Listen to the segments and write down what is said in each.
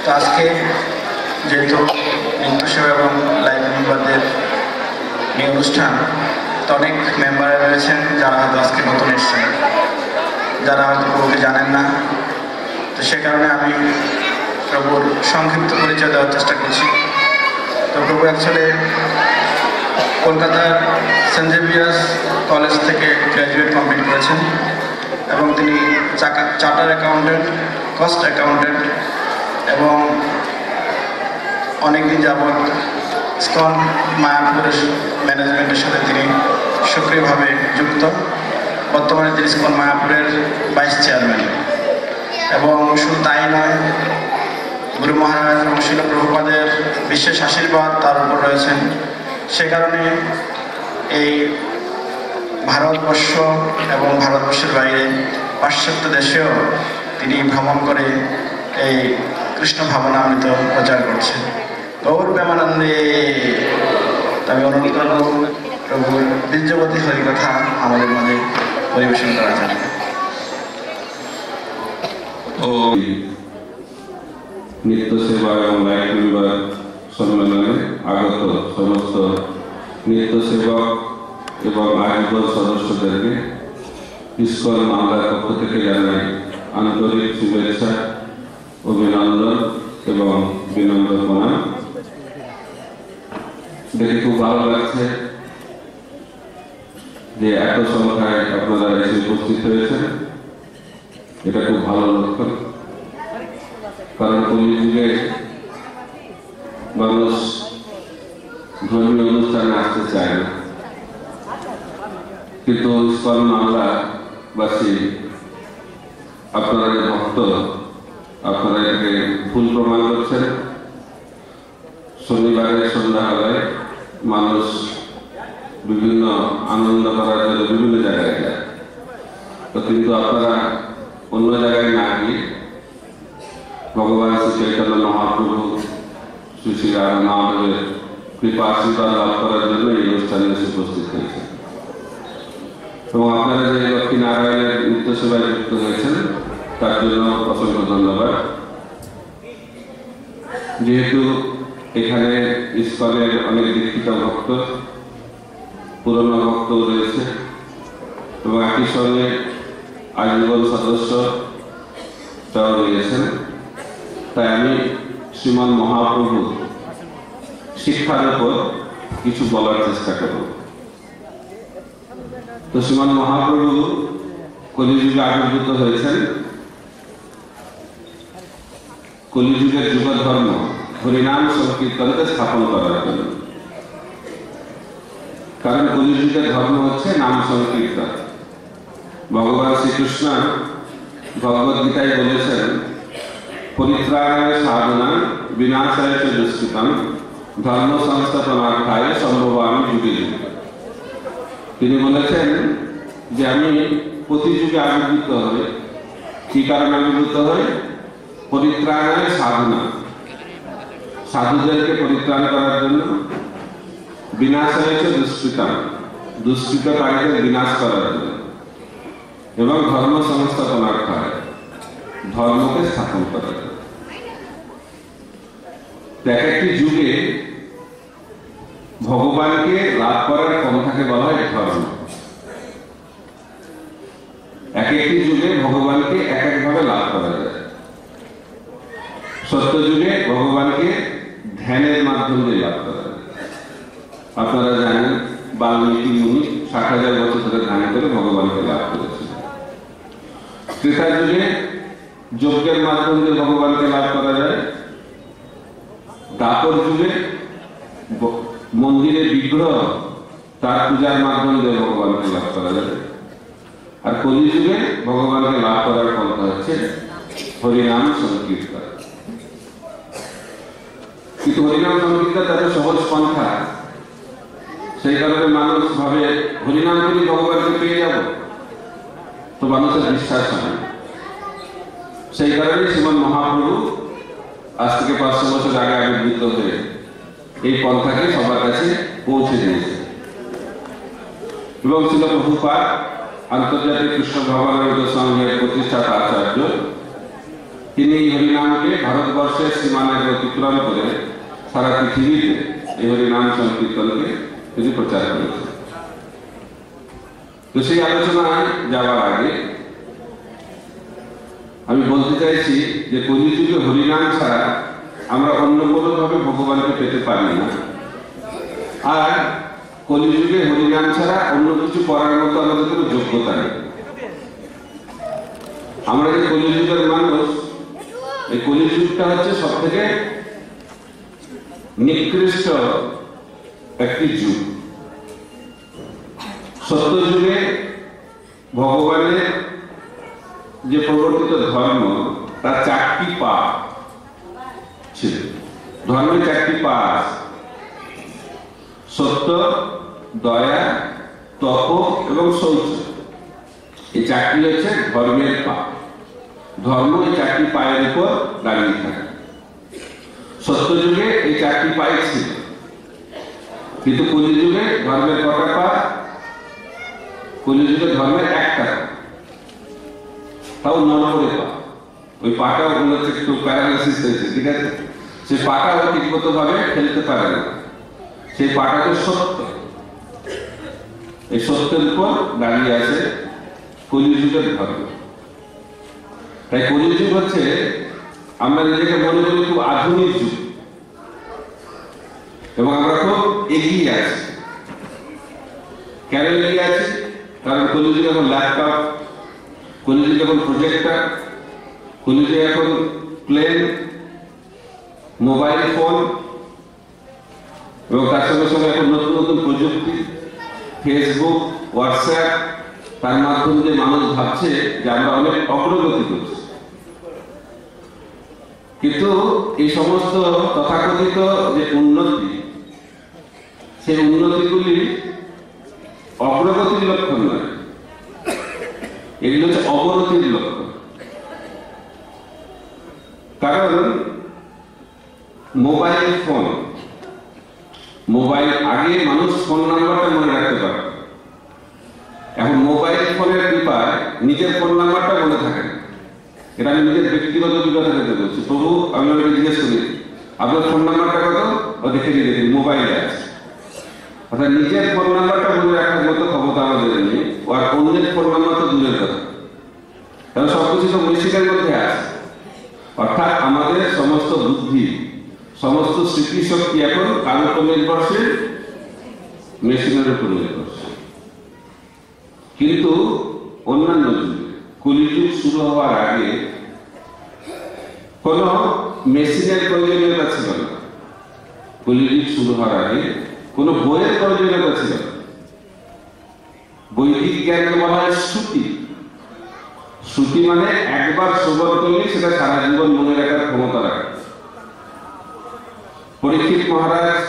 আজকে যেহেতু নৃত্য সেবা এবং লাইভ মেম্বারদের নিয়ে অনুষ্ঠান, তো অনেক মেম্বার রয়েছেন যারা হয়তো আজকে নতুন এসেছেন, যারা হয়তো প্রভুকে জানেন না। তো সে কারণে আমি প্রভুর সংক্ষিপ্ত পরিচয় দেওয়ার চেষ্টা করছি। তো প্রভু অ্যাকচুয়ালি কলকাতার সেন্ট জেভিয়ার্স কলেজ থেকে গ্র্যাজুয়েট কমপ্লিট করেছেন এবং তিনি চার্টার অ্যাকাউন্টেন্ট, কস্ট অ্যাকাউন্টেন্ট এবং অনেকদিন যাবৎ ইসকন মায়াপুরের ম্যানেজমেন্টের সাথে তিনি সক্রিয়ভাবে যুক্ত। বর্তমানে তিনি ইসকন মায়াপুরের ভাইস চেয়ারম্যান। এবং শুধু তাই নয়, গুরু মহারাজ এবং শিল প্রভুপাদের বিশেষ আশীর্বাদ তার উপর রয়েছেন। সে কারণে এই ভারতবর্ষ এবং ভারতবর্ষের বাইরে পাশ্চাত্য দেশেও তিনি ভ্রমণ করে এই কৃষ্ণ ভাবনামৃত প্রচার করছেন। গৌর প্রেমানন্দে। আমি অনুরোধ করব প্রভুর বীর্যবতী হরিকথা আমাদের মাঝে পরিবেশন করা যাবে। নিত্য সেবা এবং লাইভ মেম্বার সম্মেলনে আগত সমস্ত নিত্য সেবক এবং আয়োজক সদস্যদেরকে ইসকন বাংলার পক্ষ থেকে জানাই আন্তরিক শুভেচ্ছা, অভিনন্দন এবং বিনম্র প্রণাম। দেখে খুব ভালো লাগছে যে এত সংখ্যায় আপনারা এসে উপস্থিত হয়েছেন, এটা খুব ভালো লক্ষণ। কারণ কলিযুগে মানুষ ধর্মীয় অনুষ্ঠানে আসতে চায় না, কিন্তু ইসকন বাংলাবাসী আপনারা যে ভক্ত, আপনারা এটাকে ভুল প্রমাণ করছেন। শনিবারের সন্ধ্যাবেলায় মানুষ বিভিন্ন আনন্দ করার জন্য বিভিন্ন জায়গায় যায়, তো কিন্তু আপনারা অন্য জায়গায় না গিয়ে ভগবান শ্রী চৈতন্য মহাপ্রভু শ্রী শ্রী রামাদেবের কৃপা আশীর্বাদ লাভ করার জন্য এই অনুষ্ঠানে এসে উপস্থিত হয়েছে। এবং আপনারা যে লক্ষ্মী নারায়ণের নিত্য সেবায় যুক্ত হয়েছেন তার জন্য অসংখ্য ধন্যবাদ। যেহেতু এখানে ইসকনের অনেক দীক্ষিত ভক্ত, পুরনো ভক্ত রয়েছে এবং একই সঙ্গে আজীবন সদস্যরাও রয়েছেন, তাই আমি শ্রীমন মহাপ্রভু শিক্ষার উপর কিছু বলার চেষ্টা করব। তো শ্রীমন মহাপ্রভু কলিযুগে আবির্ভূত হয়েছেন কলিযুগের যুগ ধর্ম হরিনাম সংকীর্তনকে স্থাপন করার জন্য। কারণ কলিযুগের ধর্ম হচ্ছে নাম সংকীর্তন। ভগবান শ্রীকৃষ্ণ ভগবদ গীতায় বলেছেন, পরিত্রাণায় সাধনা বিনাশায় চ দুষ্কৃতম ধর্ম সংস্থাপনার্থায় সম্ভবামি যুগে যুগে। তিনি বলেছেন যে আমি প্রতি যুগে আবির্ভূত হই। কি কারণে আবির্ভূত হই? পরিত্রাণায় সাধনা, সাধুদেরকে পরিত্রাণ করার জন্য, বিনাশায় চ দুষ্কৃতম দুষ্কৃতকারীদের বিনাশ করার জন্য, এবং ধর্ম সংস্থাপনার্থায় ধর্মকে স্থাপন করার জন্য। এক একটি যুগে ভগবানকে লাভ করার পন্থাকে বলা হয় ধর্ম। এক একটি যুগে ভগবানকে এক একভাবে লাভ করা যায়। সত্য যুগে ভগবানকে ধ্যানের মাধ্যমে লাভ করা যায়। আপনারা জানেন বাল্মীকি মুনি 60,000 বছর ধরে ধ্যান করে ভগবানকে লাভ করেছেন। ত্রেতা যুগে যজ্ঞের মাধ্যমে ভগবানকে লাভ করা যায়। দ্বাপর যুগে মন্দিরে বিগ্রহ তার পূজার মাধ্যমে ভগবানকে লাভ করা যায়। আর কলি যুগে ভগবানকে লাভ করার পন্থা হচ্ছে হরিনাম সংকীর্তন। কিন্তু হরিনাম সংকীর্তন এত সহজ পন্থা, সেই কারণে মানুষ ভাবে হরিনাম করে ভগবানকে পেয়ে যাব, তো মানুষের বিশ্বাস হয়। সেই কারণে শ্রীমন মহাপ্রভু আজ থেকে 500 বছর আগে আবির্ভূত হয়ে এই পন্থাকে সবার কাছে পৌঁছে দিয়েছে। এবং শিল প্রভুপাদ আন্তর্জাতিক কৃষ্ণ ভাবনামৃত সংঘের প্রতিষ্ঠাতা আচার্য, তিনি এই হরিনামকে ভারতবর্ষের সীমানাকে অতিক্রম করে সারা পৃথিবীতে এই হরিনাম সংকীর্তনকে তিনি প্রচার করেছেন। তো সেই আলোচনায় যাওয়ার আগে আমি বলতে চাইছি যে কলিযুগে হরিনাম ছাড়া আমরা অন্য কোনোভাবে ভগবানকে পেতে পারি না, আর কলিযুগে হরিনাম ছাড়া অন্য কিছু করার মতো আমাদের কোনো যোগ্যতা নেই। আমরা যে কলিযুগের মানুষ, এই কলিযুগটা হচ্ছে সব থেকে নিকৃষ্ট একটি যুগ। সত্য যুগে ভগবানের যে প্রবর্তিত ধর্ম তার 4টি পা ছিল। ধর্মের 4টি পা আছে: সত্য, দয়া, তপ এবং শৌচ। এই 4টি হচ্ছে ধর্মের পা। ধর্ম এই 4টি পায়ের উপর দাঁড়িয়ে থাকে। সত্য যুগে এই 4টি পাই ছিল, কিন্তু কলিযুগে ধর্মের কটা পা? কলিযুগে ধর্মের 1টা, তাও নরবরে পা। ওই পাটাও হচ্ছে একটু প্যারালাইসিস হয়েছে, ঠিক আছে? সেই পাটাও ঠিকমতো ভাবে ফেলতে পারে না। সেই পাটাকে সত্য, এই সত্যের উপর দাঁড়িয়ে আছে কলিযুগের ধর্ম। তাই কলিযুগ হচ্ছে, আমরা নিজেকে মনে করি খুব আধুনিক যুগ এবং আমরা খুব এগিয়ে আছি। কেন এগিয়ে আছি? কারণ কলিযুগে এখন ল্যাপটপ, কলিযুগে এখন প্রজেক্টর, কলিযুগে এখন প্লেন, মোবাইল ফোন এবং তার সঙ্গে সঙ্গে এখন নতুন নতুন প্রযুক্তি, ফেসবুক, হোয়াটসঅ্যাপ, তার মাধ্যমে যে মানুষ ভাবছে যে আমরা অনেক অগ্রগতি করছি। কিন্তু এই সমস্ত তথাকথিত যে উন্নতি, সেই উন্নতিগুলি অগ্রগতির লক্ষণ নয়, এগুলো হচ্ছে অবনতির লক্ষণ। কারণ মোবাইল ফোন, মোবাইল, আগে মানুষ ফোন নাম্বারটা মনে রাখতে পারে, এখন মোবাইল ফোনের কৃপায় নিজের ফোন নাম্বারটা মনে থাকে না। এটা আমি নিজের ব্যক্তিগত অভিজ্ঞতা থেকে বলছি। প্রভু, আমি ওনাকে জিজ্ঞেস করি, আপনার ফোন নাম্বারটা কত? ও দেখে নিয়ে দেখি মোবাইলে আছে। অর্থাৎ নিজের ফোন নাম্বারটা মনে রাখার মতো ক্ষমতা আমাদের নেই, আর অন্যের ফোন নাম্বার তো দূরের কথা। তাহলে সবকিছু তো মস্তিষ্কের মধ্যে আছে। অর্থাৎ আমাদের সমস্ত বুদ্ধি, সমস্ত স্মৃতিশক্তি এখন কার উপর নির্ভরশীল? মেশিনের উপর নির্ভরশীল। কিন্তু অন্যান্য যুগে, কলিযুগ শুরু হওয়ার আগে কোন মেশিনের প্রয়োজনীয়তা ছিল না। কলিযুগ শুরু হওয়ার আগে কোন বইয়ের প্রয়োজনীয়তা ছিল না। বৈদিক জ্ঞানকে বলা হয় শ্রুতি। শ্রুতি মানে একবার শ্রবণ করলে সেটা সারা জীবন মনে রাখার ক্ষমতা রাখে। পরীক্ষিত মহারাজ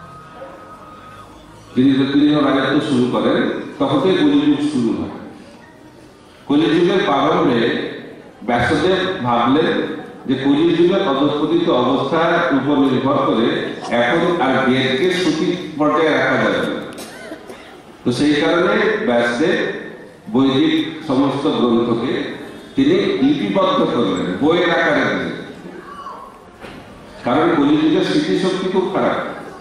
যিনি রাজত্ব শুরু করেন, তখন থেকে কলিযুগ শুরু হয়। কলিযুগের প্রারম্ভে ব্যাসদেব ভাবলেন যে কলিযুগের অধঃপতিত অবস্থার উপর নির্ভর করে এখন আর বেদকে শ্রুতি পর্যায়ে রাখা যাবে না। তো সেই কারণে ব্যাসদেব বৈদিক সমস্ত গ্রন্থকে তিনি লিপিবদ্ধ করলেন, বইয়ের আকারে দিলেন। কারণ কলিযুগের স্মৃতিশক্তি খুব খারাপ।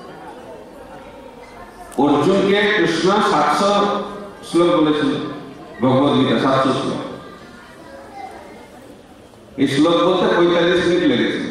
অর্জুনকে কৃষ্ণ 700 শ্লোক বলেছিল, ভগবদ গীতা 700 শ্লোক। এই শ্লোক বলতে 45 মিনিট লেগেছিল।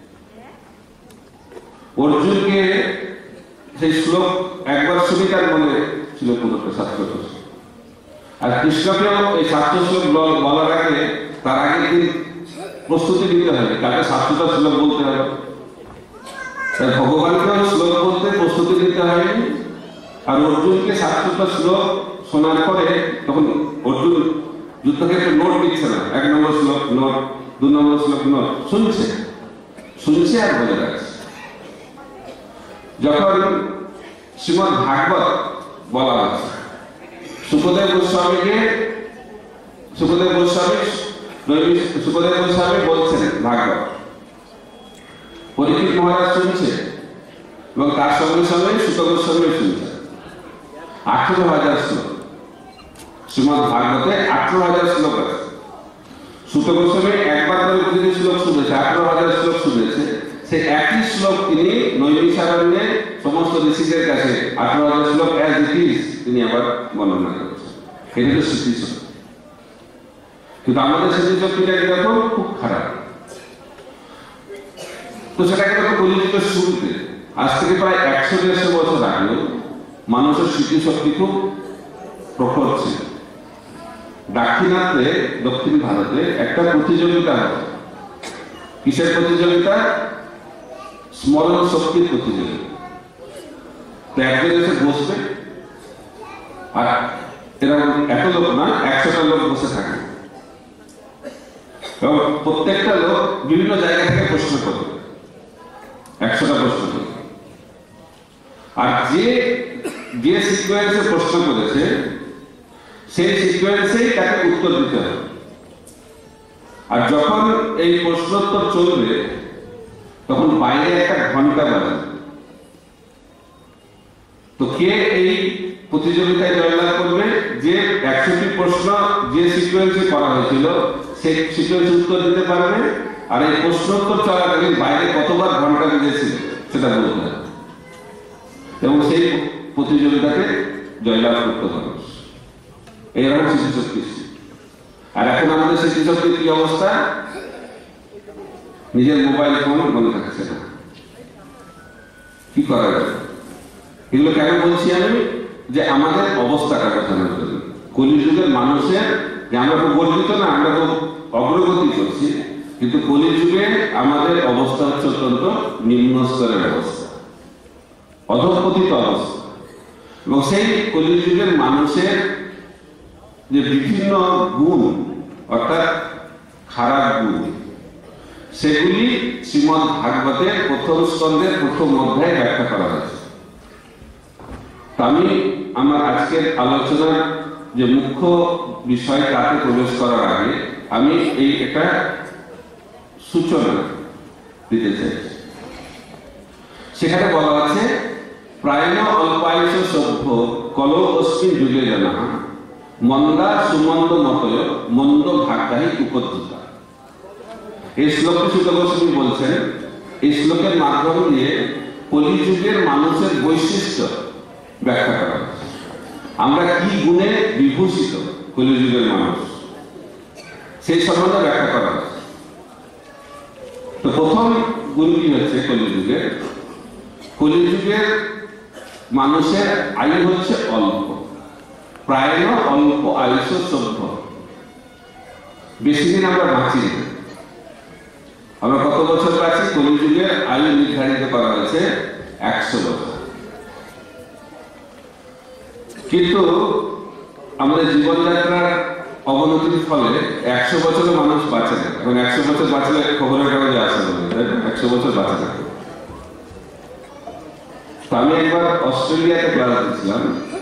অর্জুনকে সেই শ্লোক একবার শুনি তার মনে ছিল পুরোটা 700 শ্লোক। আর কৃষ্ণকেও এই 700 শ্লোক বলার আগে তার আগে দিন প্রস্তুতি নিতে হবে, তাকে 700টা শ্লোক বলতে হবে। তাই ভগবানকেও শ্লোক বলতে প্রস্তুতি নিতে হয়। আর অর্জুনকে 700টা শ্লোক শোনার পরে তখন অর্জুন যুদ্ধক্ষেত্রে নোট দিচ্ছে না, 1 নম্বর শ্লোক নোট, 2 নম্বর শ্লোক নোট, শুনছে আর বলে রাখছে। যখন শ্রীমদ ভাগবত বলা হচ্ছে, সুখদেব গোস্বামী বলছেন ভাগবত, পরীক্ষিত মহারাজ শুনছে এবং তার সঙ্গে সঙ্গে সুত গোস্বামী শুনছে। 18,000 শ্লোক শ্রীমদ ভাগবতে, 18,000 শ্লোক আছে। সুত গোস্বামী একবার করে শ্লোক শুনেছে, 18,000 শ্লোক শুনেছে। সে একই শ্লোক তিনি নৈমিষারণ্যে সমস্ত ঋষিদের কাছে 18,000 শ্লোক অ্যাজ ইট ইজ তিনি আবার বর্ণনা করেছেন। এটা হলো স্মৃতিশক্তি। কিন্তু আমাদের স্মৃতিশক্তিটা এরকম খুব খারাপ। তো সেটাকে তো কলিযুগের শুরুতে, আজ থেকে প্রায় 100-150 বছর আগেও মানুষের স্মৃতিশক্তি খুব প্রখর ছিল। দাক্ষিণাত্যে, দক্ষিণ ভারতে একটা প্রতিযোগিতা হয়। কিসের প্রতিযোগিতা? স্মরণ শক্তির প্রতিযোগিতা। তো একজন এসে বসবে, আর এরকম এত লোক না, 100টা লোক বসে থাকে এবং প্রত্যেকটা লোক বিভিন্ন জায়গা থেকে প্রশ্ন করবে, 100টা প্রশ্ন করবে। আর যে সিকোয়েন্সে প্রশ্ন করেছে সেই সিকোয়েন্সেই তাকে উত্তর দিতে হবে। আর যখন এই প্রশ্নোত্তর চলবে তখন বাইরে একটা ঘন্টা বাজে। তো কে এই প্রতিযোগিতায় জয়লাভ করবে? যে 100টি প্রশ্ন যে সিকোয়েন্সে করা হয়েছিল সেই সিকোয়েন্সে উত্তর দিতে পারবে। আর এই প্রশ্নোত্তর চলাকালীন বাইরে কতবার ঘন্টা বেজেছিল সেটা বলতে হবে এবং সেই প্রতিযোগিতাকে জয়লাভ করতে হবে। এইরকম স্মৃতিশক্তি। আর এখন আমাদের স্মৃতিশক্তির কি অবস্থা? নিজের মোবাইল ফোন মনে থাকছে না। কি করা যায়? এগুলো কেন বলছি আমি? যে আমাদের অবস্থাটা বোঝানোর জন্য। কলিযুগের মানুষের, যে আমরা তো গর্বিত না, আমরা তো অগ্রগতি করছি, কিন্তু কলিযুগে আমাদের অবস্থা হচ্ছে অত্যন্ত নিম্ন স্তরের অবস্থা, অধঃপতিত অবস্থা। এবং সেই কলিযুগের মানুষের যে বিভিন্ন গুণ, অর্থাৎ খারাপ গুণ, সেগুলি শ্রীমদ্ ভাগবতের প্রথম স্কন্ধের প্রথম অধ্যায়ে ব্যাখ্যা করা হয়েছে। আমি আমার আজকের আলোচনার যে মুখ্য বিষয় তাতে প্রবেশ করার আগে আমি এই একটা সূচনা দিতে চাই। সেখানে বলা আছে, প্রায়ণ অল্পায়ুষ সভ্য কলো অস্মিন যুগে জানা মন্দা সুমন্দ মতয় মন্দ ভাগ্যাহী উপদ্রুতা। এই শ্লোকটি সুত গোস্বামী বলছেন, এই শ্লোকের মাধ্যম দিয়ে কলিযুগের মানুষের বৈশিষ্ট্য ব্যাখ্যা করা হয়েছে। আমরা কি গুণে বিভূষিত কলিযুগের মানুষ, সেই সম্বন্ধে ব্যাখ্যা করা হয়েছে। তো প্রথম গুণটি হচ্ছে কলিযুগের মানুষের আয়ু হচ্ছে অল্প, প্রায় অল্প আয়ুষ সভ্য। বেশি দিন আমরা বাঁচি না। আমরা কত বছর বাঁচি? কলিযুগের আয়ু নির্ধারিত করা হয়েছে 100 বছর। কিন্তু আমাদের জীবনযাত্রার অবনতির ফলে 100 বছরে মানুষ বাঁচে না। এখন 100 বছর বাঁচলে খবরের কাগজে আসে না, 100 বছর বাঁচে না। তো আমি একবার অস্ট্রেলিয়াতে ক্লাস দিচ্ছিলাম,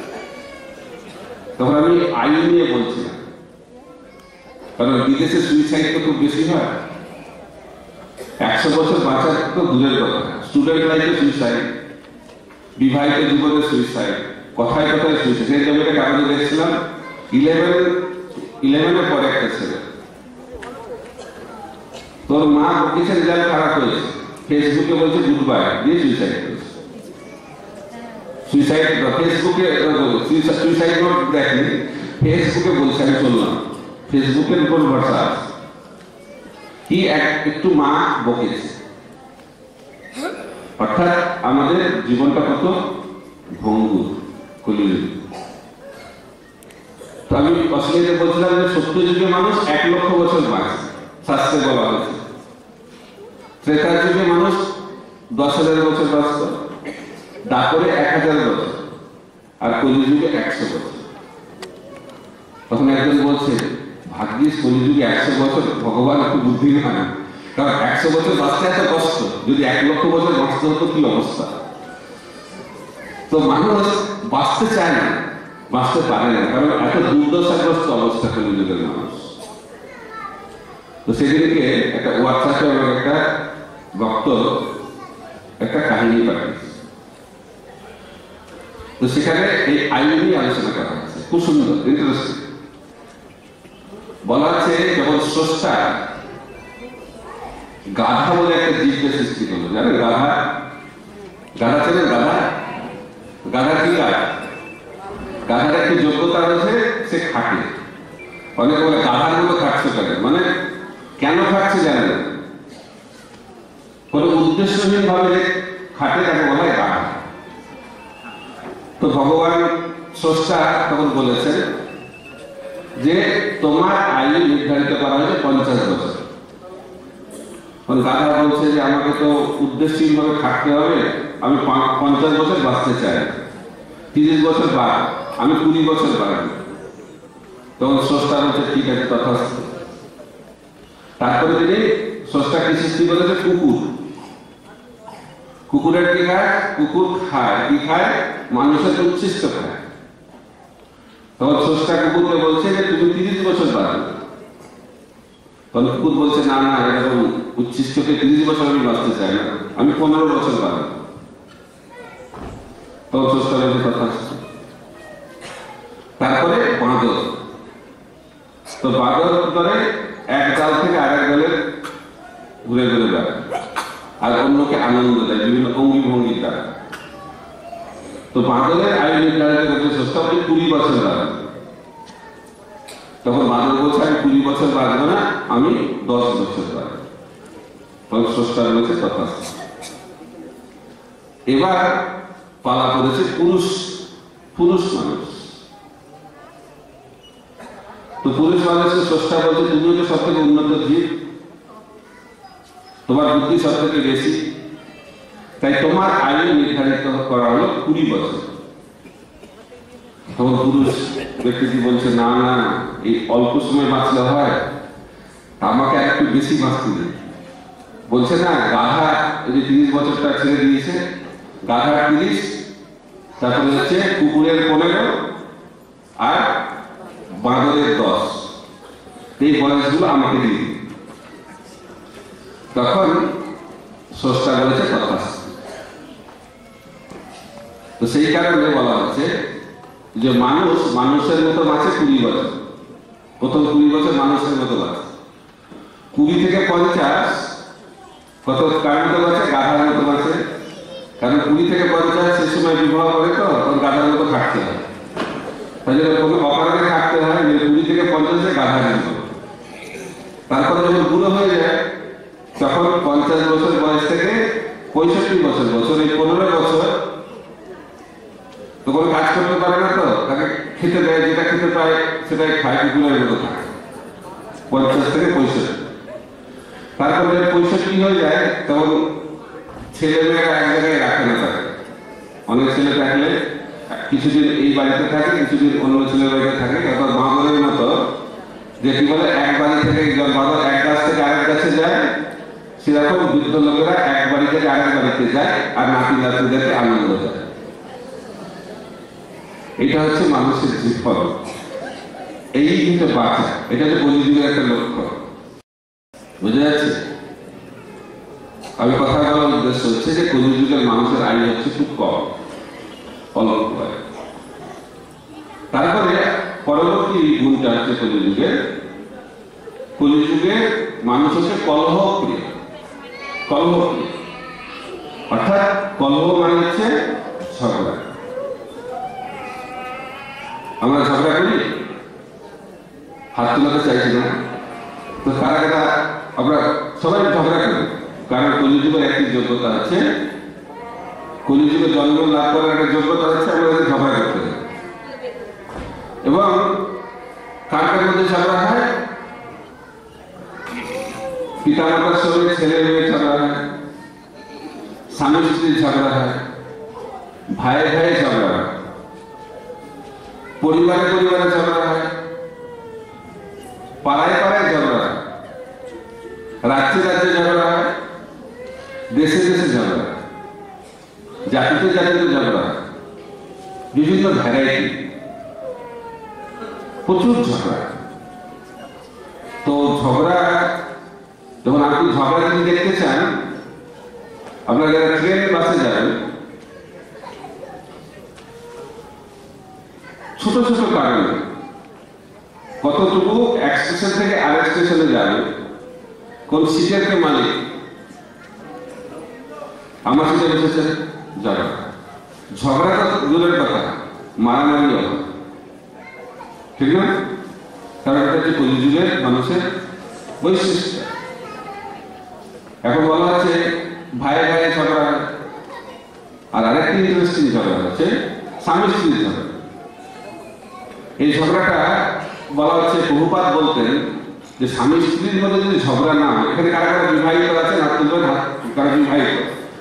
তখন আমি আয়ু নিয়ে বলছিলাম, কারণ বিদেশে সুইসাইড তো খুব বেশি হয়। 100 বছর বাঁচার তো দূরের কথা, স্টুডেন্ট লাইফে সুইসাইড, বিবাহিত জীবনে সুইসাইড, কথায় কথায় সুইসাইড। সেই জন্য কাগজে দেখছিলাম 11-এর পরে একটা ছেলে, তোর মা বলছে রেজাল্ট খারাপ হয়েছে, ফেসবুকে বলছে গুড বাই দিয়ে সুইসাইড করেছে। সুইসাইড ফেসবুকে সুইসাইড নোট দেখেনি, ফেসবুকে বলছে আমি চললাম, ফেসবুকের উপর ভরসা আছে। কি একটু মা বকেছে। অর্থাৎ আমাদের জীবনটা কত ভঙ্গুর কলিযুগ। তো আমি অস্ট্রেলিয়াতে বলছিলাম যে সত্যযুগে মানুষ 1 লক্ষ বছর বাঁচে, শাস্ত্রে বলা হয়েছে। ত্রেতার যুগে মানুষ 10,000 বছর বাঁচত, তারপরে 1000 বছর, আর কলিযুগে 100 বছর। তখন একজন বলছে, ভাগ্যিস কলিযুগে 100 বছর, ভগবান একটু বুদ্ধি হয়, কারণ 100 বছর বাঁচতে এত কষ্ট, যদি 1 লক্ষ বছর বাঁচতে হতো কি অবস্থা। তো মানুষ বাঁচতে চায় না, বাঁচতে পারে না, কারণ এত দুর্দশাগ্রস্ত অবস্থা কলিযুগের মানুষ। তো সেদিনকে একটা হোয়াটসঅ্যাপে আমার একটা ভক্ত একটা কাহিনী পাঠিয়েছে। তো সেখানে এই আয়ু নিয়ে আলোচনা করা হয়েছে, খুব সুন্দর, ইন্টারেস্টিং। বলা আছে যখন স্রষ্টা গাধা বলে একটা জীবকে সৃষ্টি করলো। জানেন গাধা? গাধা চেনেন? গাধা গাধা কি কাজ? গাধার একটি যোগ্যতা রয়েছে, সে খাটে। অনেকে বলে গাধার মতো খাটছে কেন? মানে কেন খাটছে জানেন? কোনো উদ্দেশ্যহীন ভাবে খাটে, তাকে বলা হয় গাধা। তো ভগবান স্রষ্টা তখন বলেছেন যে তোমার আয়ু নির্ধারিত করা হয়েছে 50 বছর। গাধা বলছে যে আমাকে তো উদ্দেশ্যহীন ভাবে খাটতে হবে, আমি 50 বছর বাঁচতে চাই, 30 বছর বাদ, আমি 20 বছর বাড়াবো। তখন স্রষ্টা বলছে ঠিক আছে, তথাস্তু। তারপরে তিনি স্রষ্টা কি সৃষ্টি করেছে? কুকুর। কুকুরের কি খায়? কুকুর খায় কি খায়? মানুষের উচ্ছিষ্ট খায়। তখন স্রষ্টা কুকুরকে বলছে যে তুমি 30 বছর বাঁচবে। তখন কুকুর বলছে না না, এরকম উচ্ছিষ্টকে 30 বছর আমি বাঁচতে চাই না, আমি 15 বছর বাঁচব। তখন স্রষ্টা বলছে তথাস্তু। তারপরে বাঁদর। তো বাঁদর করে এক ডাল থেকে আরেক ডালে ঘুরে ঘুরে বেড়ায় আর অন্যকে আনন্দ দেয় বিভিন্ন অঙ্গি ভঙ্গির দ্বারা। তো বাঁদরের আয়ু নির্ধারিত করতে স্রষ্টা 20 বছর বাঁচবে। তখন বাঁদর বলছে আমি 20 বছর বাঁচবো না, আমি 10 বছর বাঁচবো। তখন স্রষ্টা বলেছে তথাস্তু। এবার পালা করেছে পুরুষ মানুষ। তো পুরুষ মানুষের স্রষ্টা বলছে তুমি হচ্ছে সব থেকে উন্নত জীব, তোমার বুদ্ধি সব থেকে বেশি, তাই তোমার আয়ু নির্ধারিত করা হলো 20 বছর। তখন পুরুষ ব্যক্তিটি বলছে না না, এই অল্প সময় বাঁচলে হয়, আমাকে একটু বেশি বাঁচতে দিই। বলছে না গাধা এই যে 30 বছরটা ছেড়ে দিয়েছে, গাধা 30, তারপরে হচ্ছে কুকুরের 15 আর বাঁদরের 10, এই বয়সগুলো আমাকে দিয়ে দিই। তখন স্রষ্টা বলেছে তথাস্তু। তো সেই কারণে বলা হচ্ছে যে মানুষের মতো বাঁচে 20 বছর, প্রথম 20 বছর মানুষের মতো বাঁচে। 20 থেকে 50 কত কার মতো বাঁচে? গাধার মতো বাঁচে। কারণ 20 থেকে 50 সে সময় বিবাহ করে, তো তখন গাধার মতো থাকতে হয়, তাই জন্য কোনো অকারণে থাকতে হয়। 20 থেকে 50 গাধার মতো। তারপরে যখন বুড়ো হয়ে যায় তখন 50 বছর বয়স থেকে 65 বছর, এই 15 বছর তো কোনো কাজ করতে পারে না, তো তাকে খেতে দেয়, যেটা খেতে পায় সেটাই খায়, কুকুরের মতো থাকে 50 থেকে 65। তারপরে 65 হয়ে যায় তখন ছেলে মেয়েরা এক জায়গায় রাখে না তাকে। অনেক ছেলে থাকলে কিছুদিন এই বাড়িতে থাকে, কিছুদিন অন্য ছেলের বাড়িতে থাকে। তারপর বাঁদরের মতো যেটি বলে এক বাড়ি থেকে বাঁদর এক গাছ থেকে আরেক গাছে যায়, সেরকম বৃদ্ধ লোকেরা এক বাড়ি থেকে আরেক বাড়িতে যায় আর নাতি নাতিদেরকে আনন্দ দেয়। এটা হচ্ছে মানুষের জীবন, এই কিন্তু বাঁচা, এটা হচ্ছে কলিযুগের একটা লক্ষ্য। বুঝে যাচ্ছে? আমি কথা বলার উদ্দেশ্য হচ্ছে যে কলিযুগের মানুষের আয়ু হচ্ছে খুব কম, অল্প হয়। তারপরে পরবর্তী গুণটা হচ্ছে কলিযুগে মানুষ হচ্ছে কলহপ্রিয়। অর্থাৎ কলহ মানে হচ্ছে ঝগড়া। আমরা ঝগড়া করি, হাত তোলাতে চাইছি না, তো কারা আমরা সবাই ঝগড়া করি। কারণ কলিযুগের একটি যোগ্যতা আছে, কলিযুগে জন্ম লাভ করার একটা যোগ্যতা আছে, আমাদের ঝগড়া করতে হবে। এবং কার মধ্যে ঝগড়া হয়? পিতা মাতার সঙ্গে ছেলে মেয়ে ঝগড়া হয়, স্বামী স্ত্রীর ঝগড়া হয়, ভাইয়ে ভাইয়ে ঝগড়া হয়, পরিবারে ঝগড়া হয়, পাড়ায় ঝগড়া হয়, রাজ্যে ঝগড়া হয়, দেশে ঝগড়া হয়, জাতিতে ঝগড়া হয়, বিভিন্ন ভ্যারাইটি, প্রচুর ঝগড়া। তো ঝগড়া যখন আপনি ঝগড়া যদি দেখতে চান, আপনারা যারা ট্রেন বাসে যাবেন, ছোট কারণে কতটুকু এক স্টেশন থেকে আরেক স্টেশনে যাবে, কোন সিটের কে মালিক, আমার সিটে বসেছে ঝগড়া। ঝগড়া তো দূরের কথা, মারামারি হবে, ঠিক না? কারণ এটা হচ্ছে কলিযুগের মানুষের বৈশিষ্ট্য। এখন বলা হচ্ছে ভাইয়ে ভাইয়ে ঝগড়া, আর আরেকটি ইন্টারেস্টিং ঝগড়া হচ্ছে স্বামী স্ত্রীর ঝগড়া। এই ঝগড়াটা বলা হচ্ছে, প্রভুপাদ বলতেন যে স্বামী স্ত্রীর মধ্যে যদি ঝগড়া না হয়, এখানে কারা কারা বিবাহিত আছেন হাত তুলবেন, কারা বিবাহিত?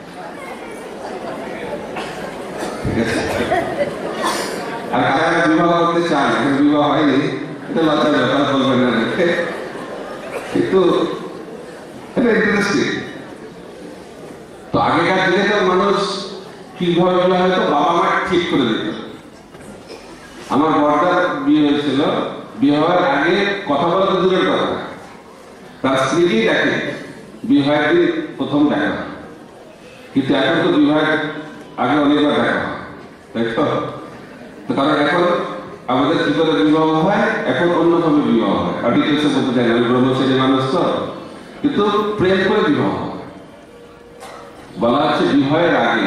আর কারা কারা বিবাহ করতে চান, এখন বিবাহ হয়নি, এটা লজ্জার ব্যাপার, বলবেন না, কিন্তু এটা ইন্টারেস্টিং। তো আগেকার দিনে তো মানুষ কিভাবে হয়তো বাবা মা ঠিক করে দিত। আমার বড়দার বিয়ে হয়েছিল, বিয়ে হওয়ার আগে কথা বলা তো দূরের কথা, তার স্ত্রীকেই দেখে, বিবাহের দিন প্রথম দেখা। কিন্তু এখন তো বিবাহের আগে অনেকবার দেখা হয়, তাই তো? কারণ এখন আমাদের কি করে বিবাহ হয়, এখন অন্যভাবে বিবাহ হয়। আর ডিটেলসে বলতে চাই না, আমি ব্রহ্মচারী মানুষ তো, কিন্তু প্রেম করে বিবাহ হয়। বলা হচ্ছে বিবাহের আগে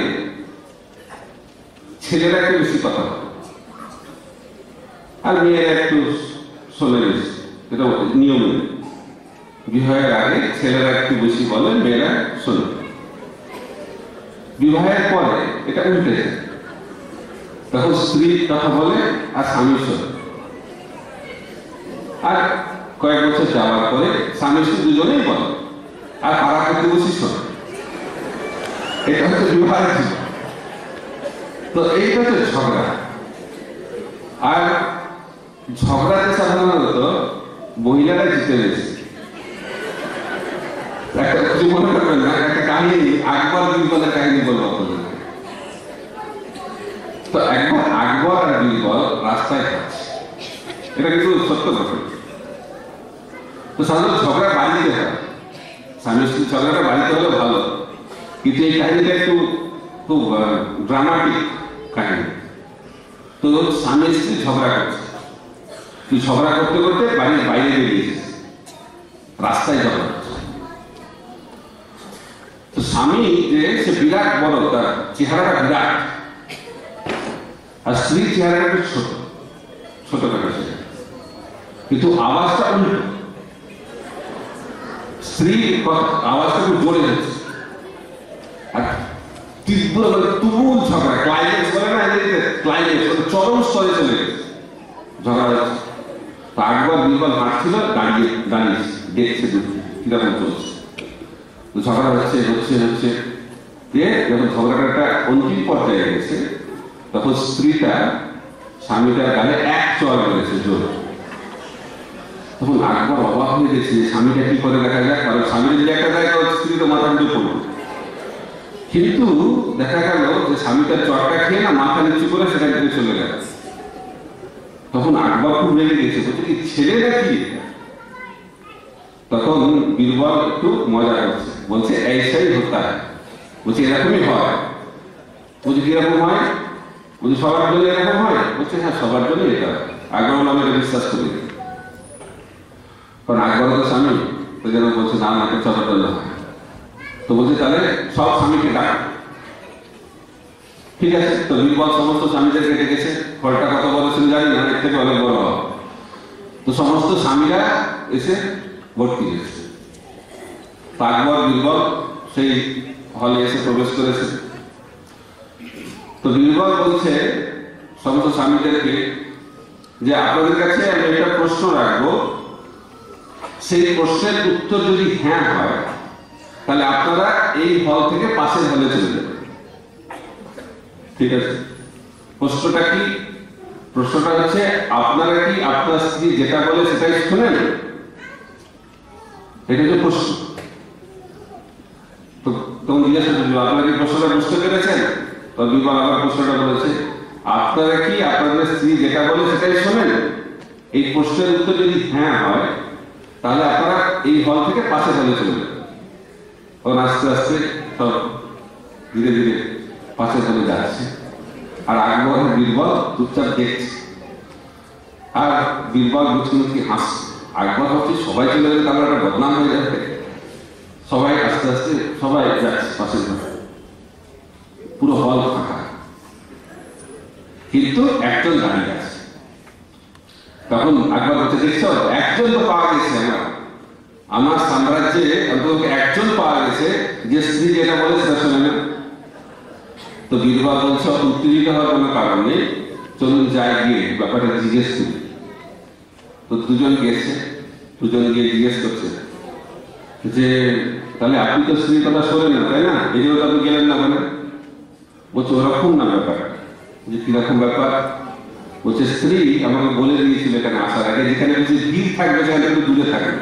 ছেলেরা একটু বেশি কথা বলে আর মেয়েরা একটু শোনে বেশি, এটা নিয়ম। বিবাহের আগে ছেলেরা একটু বেশি বলে, মেয়েরা শোনে। বিবাহের পরে এটা উল্টে যায়, তখন স্ত্রী কথা বলে আর স্বামী শোনে। আর কয়েক বছর যাওয়ার পরে স্বামী স্ত্রী দুজনেই বলে, আর পাড়া প্রতিবেশী শোনে। এটা হচ্ছে বিবাহের জীবন। তো এইটা হচ্ছে ঝগড়া। আর ঝগড়াতে সাধারণত মহিলারা জিতে গেছে। একটা কিছু মনে করবেন না, একটা কাহিনী, আকবর বীরবলের কাহিনী বলবো আপনাদের। তো একবার আকবর আর বীরবল রাস্তায় যাচ্ছে, এটা কিন্তু সত্য ঘটনা। তো সাধারণত ঝগড়া বাড়িতে হয়, স্বামী স্ত্রী ঝগড়াটা বাড়িতে হলে ভালো, কিন্তু এই কাহিনীটা একটু খুব ড্রামাটিক কাহিনী। তো স্বামী স্ত্রী ঝগড়া করছে, তুই ঝগড়া করতে করতে বাড়ির বাইরে বেরিয়েছিস, রাস্তায় ঝগড়া করছে। তো স্বামী যে সে বিরাট বড়, তার চেহারাটা বিরাট, আর স্ত্রীর চেহারাটা একটু ছোট ছোটখাটো, কিন্তু আওয়াজটা উল্টো। স্ত্রীর আওয়াজটা খুব জোরে হচ্ছে, আর তীব্র তুমুল ঝগড়া, ক্লাইম্যাক্স বলে না, ক্লাইম্যাক্স চরম স্তরে চলে গেছে, ঝগড়া হচ্ছে। তো আকবর বীরবল হাঁটছিল, দাঁড়িয়ে দাঁড়িয়ে দেখছে কিরকম চলছে। তো ঝগড়া হচ্ছে হচ্ছে হচ্ছে দিয়ে যখন ঝগড়াটা অন্তিম পর্যায়ে গেছে, তখন স্ত্রীটা স্বামীটার গালে এক চড় মেরেছে জোর। তখন আকবর অবাক হয়ে গেছে, স্বামীটা কি করে দেখা যায়, কারণ স্বামী যদি একটা জায়গা, স্ত্রী তো মাথা উঠে পড়ল। কিন্তু দেখা গেল যে স্বামীটার চড়টা খেয়ে না মাথা নিচু করে সেখান থেকে চলে গেল। তখন আকবর খুব রেগে গেছে, বলছে কি ছেলেরা কি? তখন বীরবল একটু মজা করছে, বলছে এইসাই হতা, বলছে এরকমই হয়। বলছে কিরকম হয়? বলছে সবার জন্য এরকম হয়। বলছে হ্যাঁ, সবার জন্য এটা। আকবর আমি এটা বিশ্বাস করি, কারণ আকবর তো স্বামী, তো যেন বলছে না আমাকে সবার জন্য হয়। তো বলছে তাহলে সব স্বামীকে ডাক। ঠিক আছে, তো বীরবল সমস্ত স্বামীদেরকে ডেকেছে। ফলটা কত বড় ছিল জানি না, এর থেকে অনেক বড় হবে। তো সমস্ত স্বামীরা এসে ভর্তি হয়েছে। আকবর বীরবল সেই হলে এসে প্রবেশ করেছে। তো বীরবল বলছে সমস্ত স্বামীদেরকে যে আপনাদের কাছে আমি একটা প্রশ্ন রাখবো, সেই প্রশ্নের উত্তর যদি হ্যাঁ হয় তাহলে আপনারা এই হল থেকে পাশের হলে চলে যাবেন। ঠিক আছে, প্রশ্নটা কি? প্রশ্নটা হচ্ছে আপনারা কি আপনার স্ত্রী যেটা বলে সেটাই শোনেন? এটা হচ্ছে প্রশ্ন। তো তখন জিজ্ঞাসা করছিল আপনারা কি প্রশ্নটা বুঝতে পেরেছেন? তো বীরবল আবার প্রশ্নটা বলেছে আপনারা কি আপনাদের স্ত্রী যেটা বলে সেটাই শোনেন? এই প্রশ্নের উত্তর যদি হ্যাঁ হয় তাহলে আপনারা এই হল থেকে পাশের হলে চলে যাবেন। তখন আস্তে আস্তে সব ধীরে ধীরে পাশের হলে যাচ্ছে, আর আকবর বীরবল চুপচাপ দেখছে। আর বীরবল মুচকি মুচকি হাসছে। একবার হচ্ছে সবাই চলে গেলে তারপর একটা বদনাম হয়ে যাবে, সবাই আস্তে আস্তে সবাই যাচ্ছে পাশের ঘরে, পুরো হল ফাঁকা, কিন্তু একজন দাঁড়িয়ে আছে। তখন একবার হচ্ছে দেখছো একজন তো পাওয়া গেছে, আমার সাম্রাজ্যে অন্তত একজন পাওয়া গেছে যে স্ত্রী যেটা বলে সেটা শোনে না। তো বীরবল বলছে উত্তেজিত হওয়ার কোনো কারণ নেই, চলুন যাই গিয়ে ব্যাপারটা জিজ্ঞেস করি। তো দুজন গেছে, দুজন গিয়ে জিজ্ঞেস করছে যে তাহলে আপনি তো স্ত্রীর কথা শোনেন না তাই না, এই জন্য আপনি গেলেন না বলে? বলছে ওরকম না ব্যাপার। যে কিরকম ব্যাপার? বলছে স্ত্রী আমাকে বলে দিয়েছিল এখানে আসার আগে যেখানে বেশি ভিড় থাকবে সেখানে একটু দূরে থাকবে,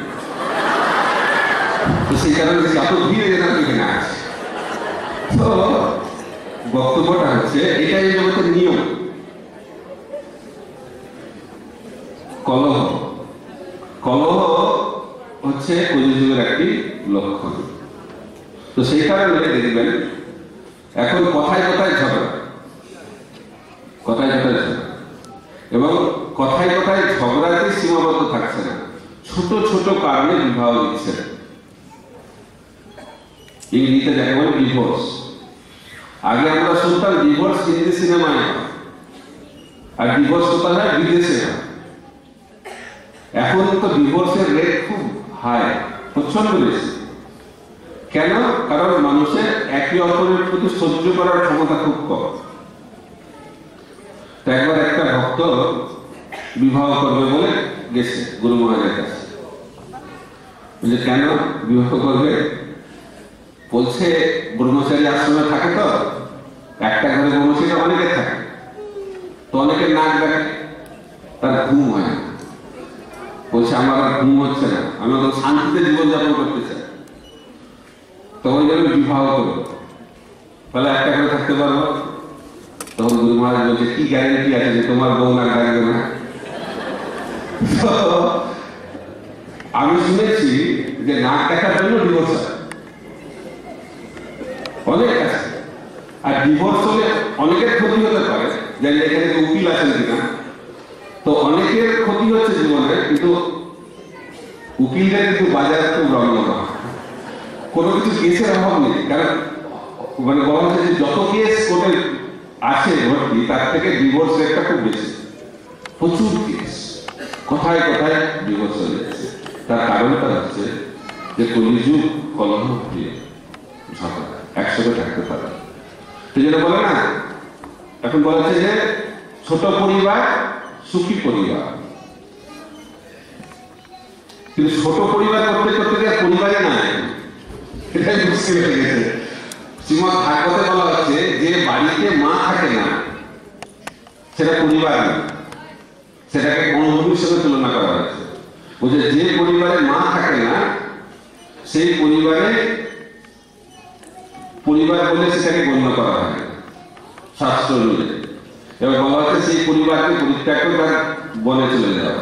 তো সেই কারণে এত ভিড় যেন এখানে আছে। তো বক্তব্যটা হচ্ছে এটাই জগতের নিয়ম, কলহ। কলহ হচ্ছে কলিযুগের একটি লক্ষণ। তো সেই কারণে দেখবেন এখন কথায় কথায় ঝগড়া, কথায় কথায় ঝগড়া, এবং কথায় কথায় ঝগড়াতে সীমাবদ্ধ থাকছে না, ছোট ছোট কারণে বিবাহ দিচ্ছে। ইংরেজিতে যাকে বলে ডিভোর্স। আগে আমরা শুনতাম ডিভোর্স হিন্দি সিনেমায় হয়, আর ডিভোর্স কোথায় হয়? বিদেশে হয়। এখন তো ডিভোর্সের রেট খুব হাই, প্রচন্ড বেশি। কেন? কারণ মানুষের একে অপরের প্রতি সহ্য করার ক্ষমতা খুব কম। একবার একটা ভক্ত বিবাহ করবে বলে গেছে গুরু মহারাজের কাছে। বলছে কেন বিবাহ করবে? বলছে ব্রহ্মচারী আশ্রমে থাকে, তো একটা ঘরে ব্রহ্মচারী অনেকে থাকে, তো অনেকে নাক ডাকে, তার ঘুম হয় না। বলছে আমার আর ঘুম হচ্ছে না, আমি ওদের শান্তিতে জীবনযাপন করতে চাই, তো ওই জন্য বিবাহ করবো, তাহলে একটা ঘরে থাকতে পারবো। তখন গুরু মহারাজ বলছে কি গ্যারেন্টি আছে যে তোমার বউ নাক ডাকবে না? আমি শুনেছি যে নাক ডাকার জন্য ডিভোর্স হয় অনেক আছে, আর ডিভোর্স হলে অনেকের ক্ষতি হতে পারে, যেন এখানে উকিল আছেন কিনা। তো অনেকের ক্ষতি হচ্ছে জীবনে, কিন্তু উকিলদের কিন্তু বাজারে খুব রমরমা, কোনো কিছু কেসের অভাব নেই। কারণ মানে বলা হচ্ছে যে যত কেস কোর্টে আছে ভর্তি, তার থেকে ডিভোর্স রেটটা খুব বেশি, প্রচুর কেস, কোথায় কোথায় ডিভোর্স হয়ে যাচ্ছে। তার কারণটা হচ্ছে যে কলিযুগ কলহ প্রিয়, ঝগড়া একসাথে থাকতে পারে। সেই জন্য বলে না, এখন বলেছে যে ছোট পরিবার সুখী পরিবার, কিন্তু ছোট পরিবার করতে করতে গিয়ে পরিবারে না, এটাই মুশকিল হয়ে গেছে। শ্রীমদ ভাগবতে বলা হচ্ছে যে বাড়িতে মা থাকে না সেটা পরিবার না, সেটাকে অনুভূতির সাথে তুলনা করা হয়েছে। বলছে যে পরিবারে মা থাকে না সেই পরিবারে পরিবার বলে সেটাকে গণ্য করা হয় শাস্ত্র অনুযায়ী। এবার বলা হচ্ছে সেই পরিবারকে পরিত্যাগ করে তার বনে চলে যাওয়া।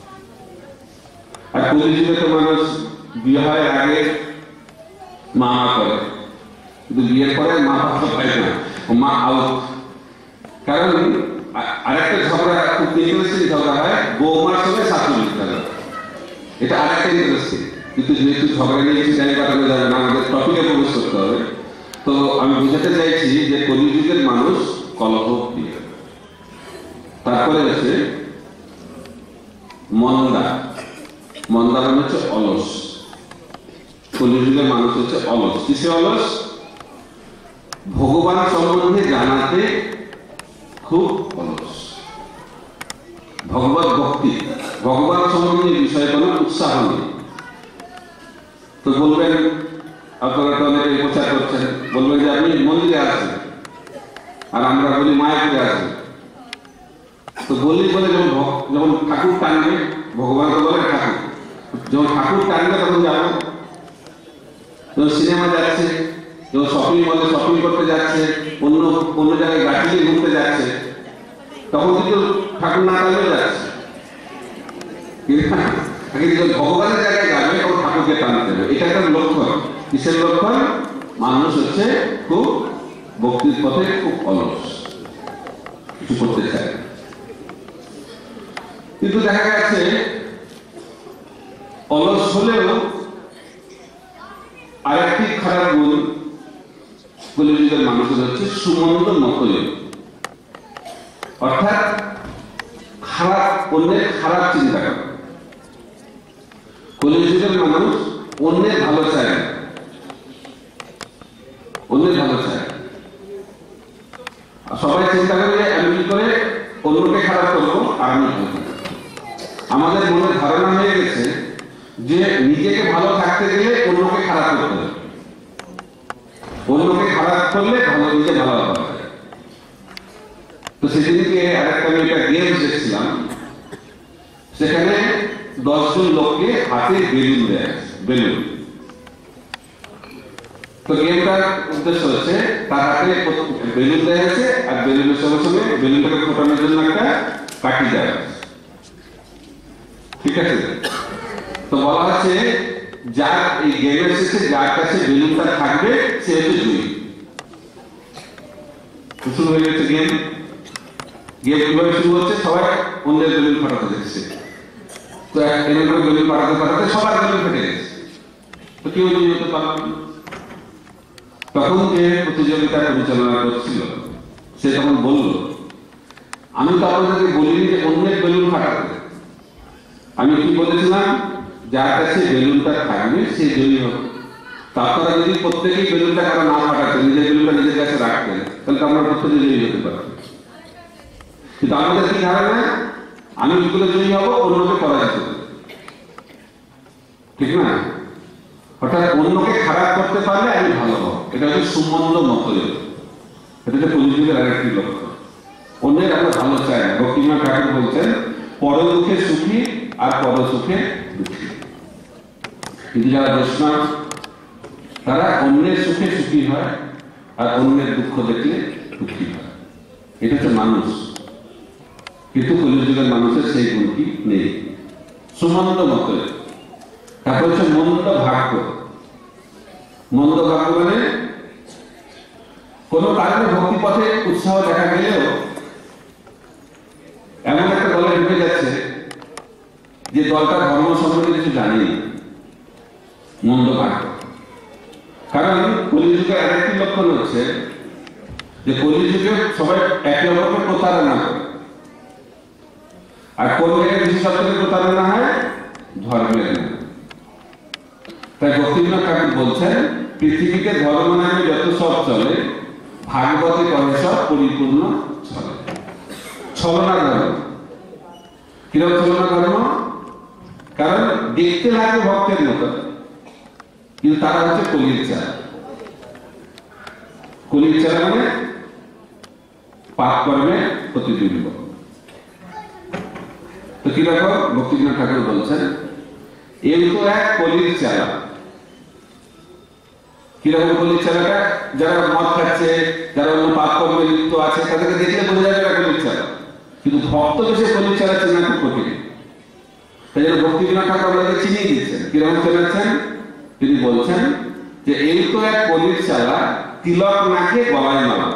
আর কলিযুগে তো মানুষ বিয়ে হয় আগে মা করে, কিন্তু বিয়ের পরে মা বাবা পায় না, মা আউট। কারণ আরেকটা ঝগড়া খুব ইন্টারেস্টিং ঝগড়া হয় বৌমার সঙ্গে শাশুড়ির ঝগড়া, এটা আরেকটা ইন্টারেস্টিং। কিন্তু যেহেতু ঝগড়া নিয়ে কিছু জায়গা কাটানো যাবে না, আমাদের টপিকে প্রবেশ করতে হবে। তো আমি বুঝাতে চাইছি যে কলিযুগের মানুষ কলহ প্রিয়। তারপরে হচ্ছে মন্দা। মন্দা মানে হচ্ছে অলস। কলিযুগের মানুষ হচ্ছে অলস। কিসে অলস? ভগবান সম্বন্ধে জানাতে খুব অলস। ভগবত ভক্তি, ভগবান সম্বন্ধে বিষয়ে কোনো উৎসাহ নেই। তো বলবেন, আপনারা তো অনেকে প্রচার করছেন, বলবেন যে আপনি মন্দিরে আছেন আর আমরা বলি মায়াপুরে আছি। তো বললি বলে যখন ঠাকুর টানবে, ভগবান তো বলে ঠাকুর, যখন ঠাকুর টানবে তখন যাবো। যখন সিনেমা যাচ্ছে, যখন শপিং মলে শপিং করতে যাচ্ছে, অন্য জায়গায় গাড়ি ঘুরতে যাচ্ছে, তখন কিন্তু ঠাকুর না টানলে যাচ্ছে। কিন্তু ভগবানের জায়গায় যাবে তখন ঠাকুরকে টানতে হবে। এটা একটা লক্ষণ। কিসের লক্ষণ? মানুষ হচ্ছে খুব ভক্তির পথে খুব অলস, কিছু করতে চায়। কিন্তু দেখা গেছে অলস হলেও আরেকটি খারাপ গুণ কলিযুগের মানুষের হচ্ছে সুমন্দ মতলব, অর্থাৎ খারাপ অন্যের খারাপ চিন্তা করে। কলিযুগের মানুষ অন্যের ভালো চায়, অন্যের ভালো চায়। সবাই চিন্তা করে আমি কি করে অন্যকে খারাপ করবো আর আমি ভালো থাকবো। আমাদের মনে ধারণা হয়ে গেছে যে নিজেকে ভালো থাকতে গেলে অন্যকে খারাপ করতে হবে, অন্যকে খারাপ করলে ভালো নিজে ভালো হবে। তো সেদিনকে আরেকটা আমি একটা গেমস দেখছিলাম, সেখানে 10 জন লোককে হাতে বেলুন দেয়া আছে, বেলুন। তো গেমটার উদ্দেশ্য হচ্ছে তার হাতে বেলুন দেওয়া আছে আর বেলুনের সঙ্গে সঙ্গে বেলুনটাকে ফোটানোর জন্য একটা কাঠি দেওয়া আছে, ঠিক আছে? তো বলা হচ্ছে যার এই গেমের শেষে যার কাছে বেলুনটা থাকবে সে হচ্ছে জয়ী। শুরু হয়ে গেছে গেম। গেম কিভাবে শুরু হচ্ছে? সবাই অন্যের বেলুন ফাটাতে যাচ্ছে। তো এমন করে বেলুন ফাটাতে ফাটাতে সবার বেলুন ফেটে গেছে। তো কেউ জয়ী হতে পারল না। তখন যে প্রতিযোগিতা পরিচালনা করছিল সে তখন বলল, আমি তো আপনাদেরকে বলিনি যে অন্যের বেলুন ফাটাতে, আমি কি বলেছিলাম যার কাছে বেলুনটা থাকবে সে জয়ী হবে। তারপরে যদি প্রত্যেকেই বেলুনটা কারো না ফাটাতেন, নিজের বেলুনটা নিজের কাছে রাখতেন, তাহলে তো আমরা প্রত্যেকে জয়ী হতে পারতাম। কিন্তু আমাদের কি ধারণা, আমি কি করে জয়ী হবো, অন্যকে পরাজিত করব, ঠিক না? অর্থাৎ অন্যকে খারাপ করতে পারলে আমি ভালো হব, এটা হচ্ছে সুমন্দ মতলব। এটা হচ্ছে কলিযুগের আরেকটি লক্ষ্য। অন্যের আমরা ভালো চাই না। ভক্তিনাথ ঠাকুর বলছেন পর দুঃখে সুখী আর পর সুখে দুঃখী। কিন্তু যারা বৈষ্ণব তারা অন্যের সুখে সুখী হয় আর অন্যের দুঃখ দেখলে দুঃখী হয়। এটা হচ্ছে মানুষ। কিন্তু কলিযুগের মানুষের সেই গুণটি নেই, সুমন্দ মতলব। তারপর হচ্ছে মন্দ ভাগ্য। মন্দ ভাগ্য মানে কোন কারণে ভক্তি পথে উৎসাহ দেখা গেলেও এমন একটা দলে ঢুকে যাচ্ছে যে দলটা ধর্ম সম্পর্কে কিছু জানেনি, মন্দ ভাগ্য। কারণ কলিযুগে আরেকটি লক্ষণ হচ্ছে যে কলিযুগে সবাই একে অপরকে প্রতারণা করে। আর কোন জায়গায় বিশেষত্বের প্রতারণা হয়? ধর্মের না। তাই ভক্তিনাথ ঠাকুর বলছেন পৃথিবীতে ধর্ম নামে যত সব চলে, ভাগবতে কহে সব পরিপূর্ণ চলে। ছলনা ধর্ম। কিরকম ছলনা ধর্ম? কারণ দেখতে লাগে ভক্তের মতো, কিন্তু তারা হচ্ছে কলির চালা। কলির চালা মানে পাপ কর্মে প্রতিবিম্ব। তো কিরকম? ভক্তিনাথ ঠাকুর বলছেন এই তো এক কলির চালা। কিরকম কলির চালাটা? যারা মদ খাচ্ছে, যারা অন্য পাপ কর্মে লিপ্ত আছে, তাদেরকে দেখলে বোঝা যাবে না কলির চালা। কিন্তু ভক্তকে সে কলির চালা চেনা খুব কঠিন। তাই জন্য ভক্তিনাথ ঠাকুর আমাদেরকে চিনিয়ে দিচ্ছেন। কিরকম চেনাচ্ছেন? তিনি বলছেন যে এই তো এক কলির চালা, তিলক নাকে গলায় মালা।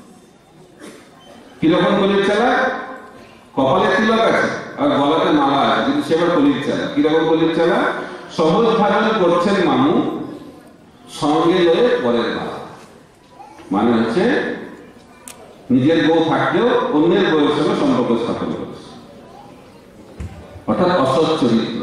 কিরকম কলির চালা? কপালে তিলক আছে আর গলাতে মালা আছে, কিন্তু সেবার কলির চালা। কিরকম কলির চালা? সহজ ভাজন করছেন মামু, সঙ্গে লয়ে পরের ভাব। মানে হচ্ছে নিজের বউ থাকলেও অন্যের বউয়ের সঙ্গে সম্পর্ক স্থাপন করছে, অর্থাৎ অসৎ চরিত্র।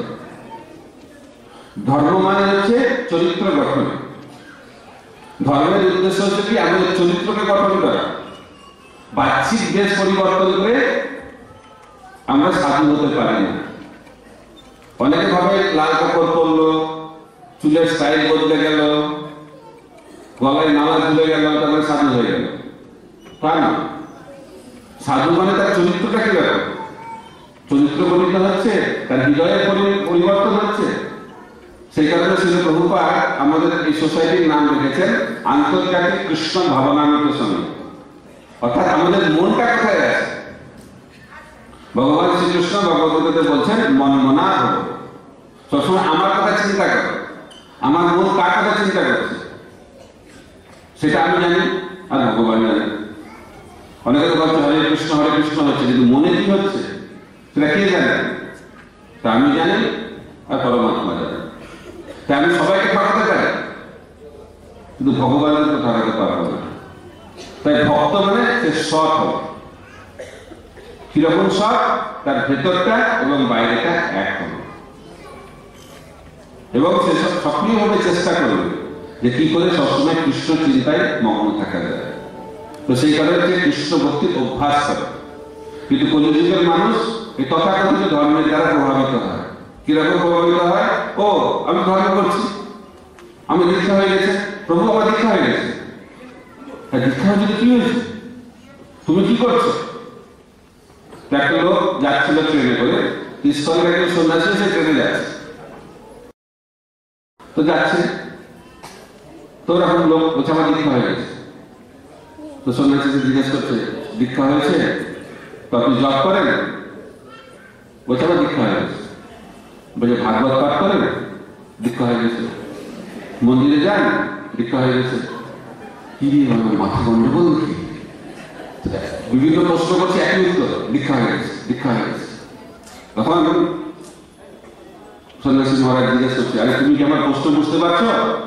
ধর্ম মানে হচ্ছে চরিত্র গঠন। ধর্মের উদ্দেশ্য হচ্ছে কি? আমাদের চরিত্রকে গঠন করা। বাহ্যিক বেশ পরিবর্তন করে আমরা সাধু হতে পারি না। অনেকে ভাবে লাল কাপড় পরলো, চুলের স্টাইল বদলে গেল, গলায় মালা ঝুলে গেল, তারপরে সাধু হয়ে গেল। তা না। সাধু মানে তার চরিত্রটা কি ব্যাপার? চরিত্র গঠিত হচ্ছে, তার হৃদয়ের পরিবর্তন হচ্ছে। সেই কারণে শ্রী প্রভুপাদ আমাদের এই সোসাইটির নাম রেখেছেন আন্তর্জাতিক কৃষ্ণ ভাবনামৃত সঙ্গে। অর্থাৎ আমাদের মনটা কোথায় আছে? ভগবান শ্রীকৃষ্ণ ভগবদ্গীতাতে বলছেন মন মনা হব। সবসময় আমার কথা চিন্তা করো, আমার মন কার কথা চিন্তা করছে সেটা আমি জানি আর ভগবান জানি। অনেকে বলছে হরে কৃষ্ণ হচ্ছে, কিন্তু মনে কি হচ্ছে সেটা কে জানে? তা আমি জানি আর পরমাত্মা জানি। তাই আমি সবাইকে ঠকাতে পারি, কিন্তু ভগবানের তো ঠকাতে পারবো না। তাই ভক্ত মানে সে সৎ হবে। কিরকম সৎ? তার ভেতরটা এবং বাইরেটা এক হবে, এবং সে সব সক্রিয়ভাবে চেষ্টা করবে যে কি করে সবসময় কৃষ্ণ চিন্তায় মগ্ন থাকা যায়। তো সেই কারণে যে কৃষ্ণ ভক্তির অভ্যাস করে। কিন্তু কলিযুগের মানুষ এই তথাকথিত ধর্মের দ্বারা প্রভাবিত হয়। কিরকম প্রভাবিত হয়? ও আমি ধর্ম করছি, আমি দীক্ষা হয়ে গেছে, প্রভু আমার দীক্ষা হয়ে গেছে। দীক্ষা হয়েছে কি হয়েছে? তুমি কি করছো? একটা লোক যাচ্ছিল ট্রেনে করে, ইসকনের একজন সন্ন্যাসী সে ট্রেনে যাচ্ছে, তো যাচ্ছে, তো ওরকম লোক বলছে আমার দীক্ষা হয়ে গেছে। তো সন্ন্যাসীকে জিজ্ঞেস করছে দীক্ষা হয়েছে? তো আপনি জব করেন? বলছে আমার দীক্ষা হয়ে গেছে। বলছে ভাগবত পাঠ করেন? দীক্ষা হয়ে গেছে। মন্দিরে যান? দীক্ষা হয়ে গেছে। কি মাথা গন্ডগোল কি? বিভিন্ন প্রশ্ন করছে, একই উত্তর, দীক্ষা হয়ে গেছে, দীক্ষা হয়ে গেছে। তখন সন্ন্যাসী মহারাজ জিজ্ঞেস করছে আরে তুমি কি আমার প্রশ্ন বুঝতে পারছো?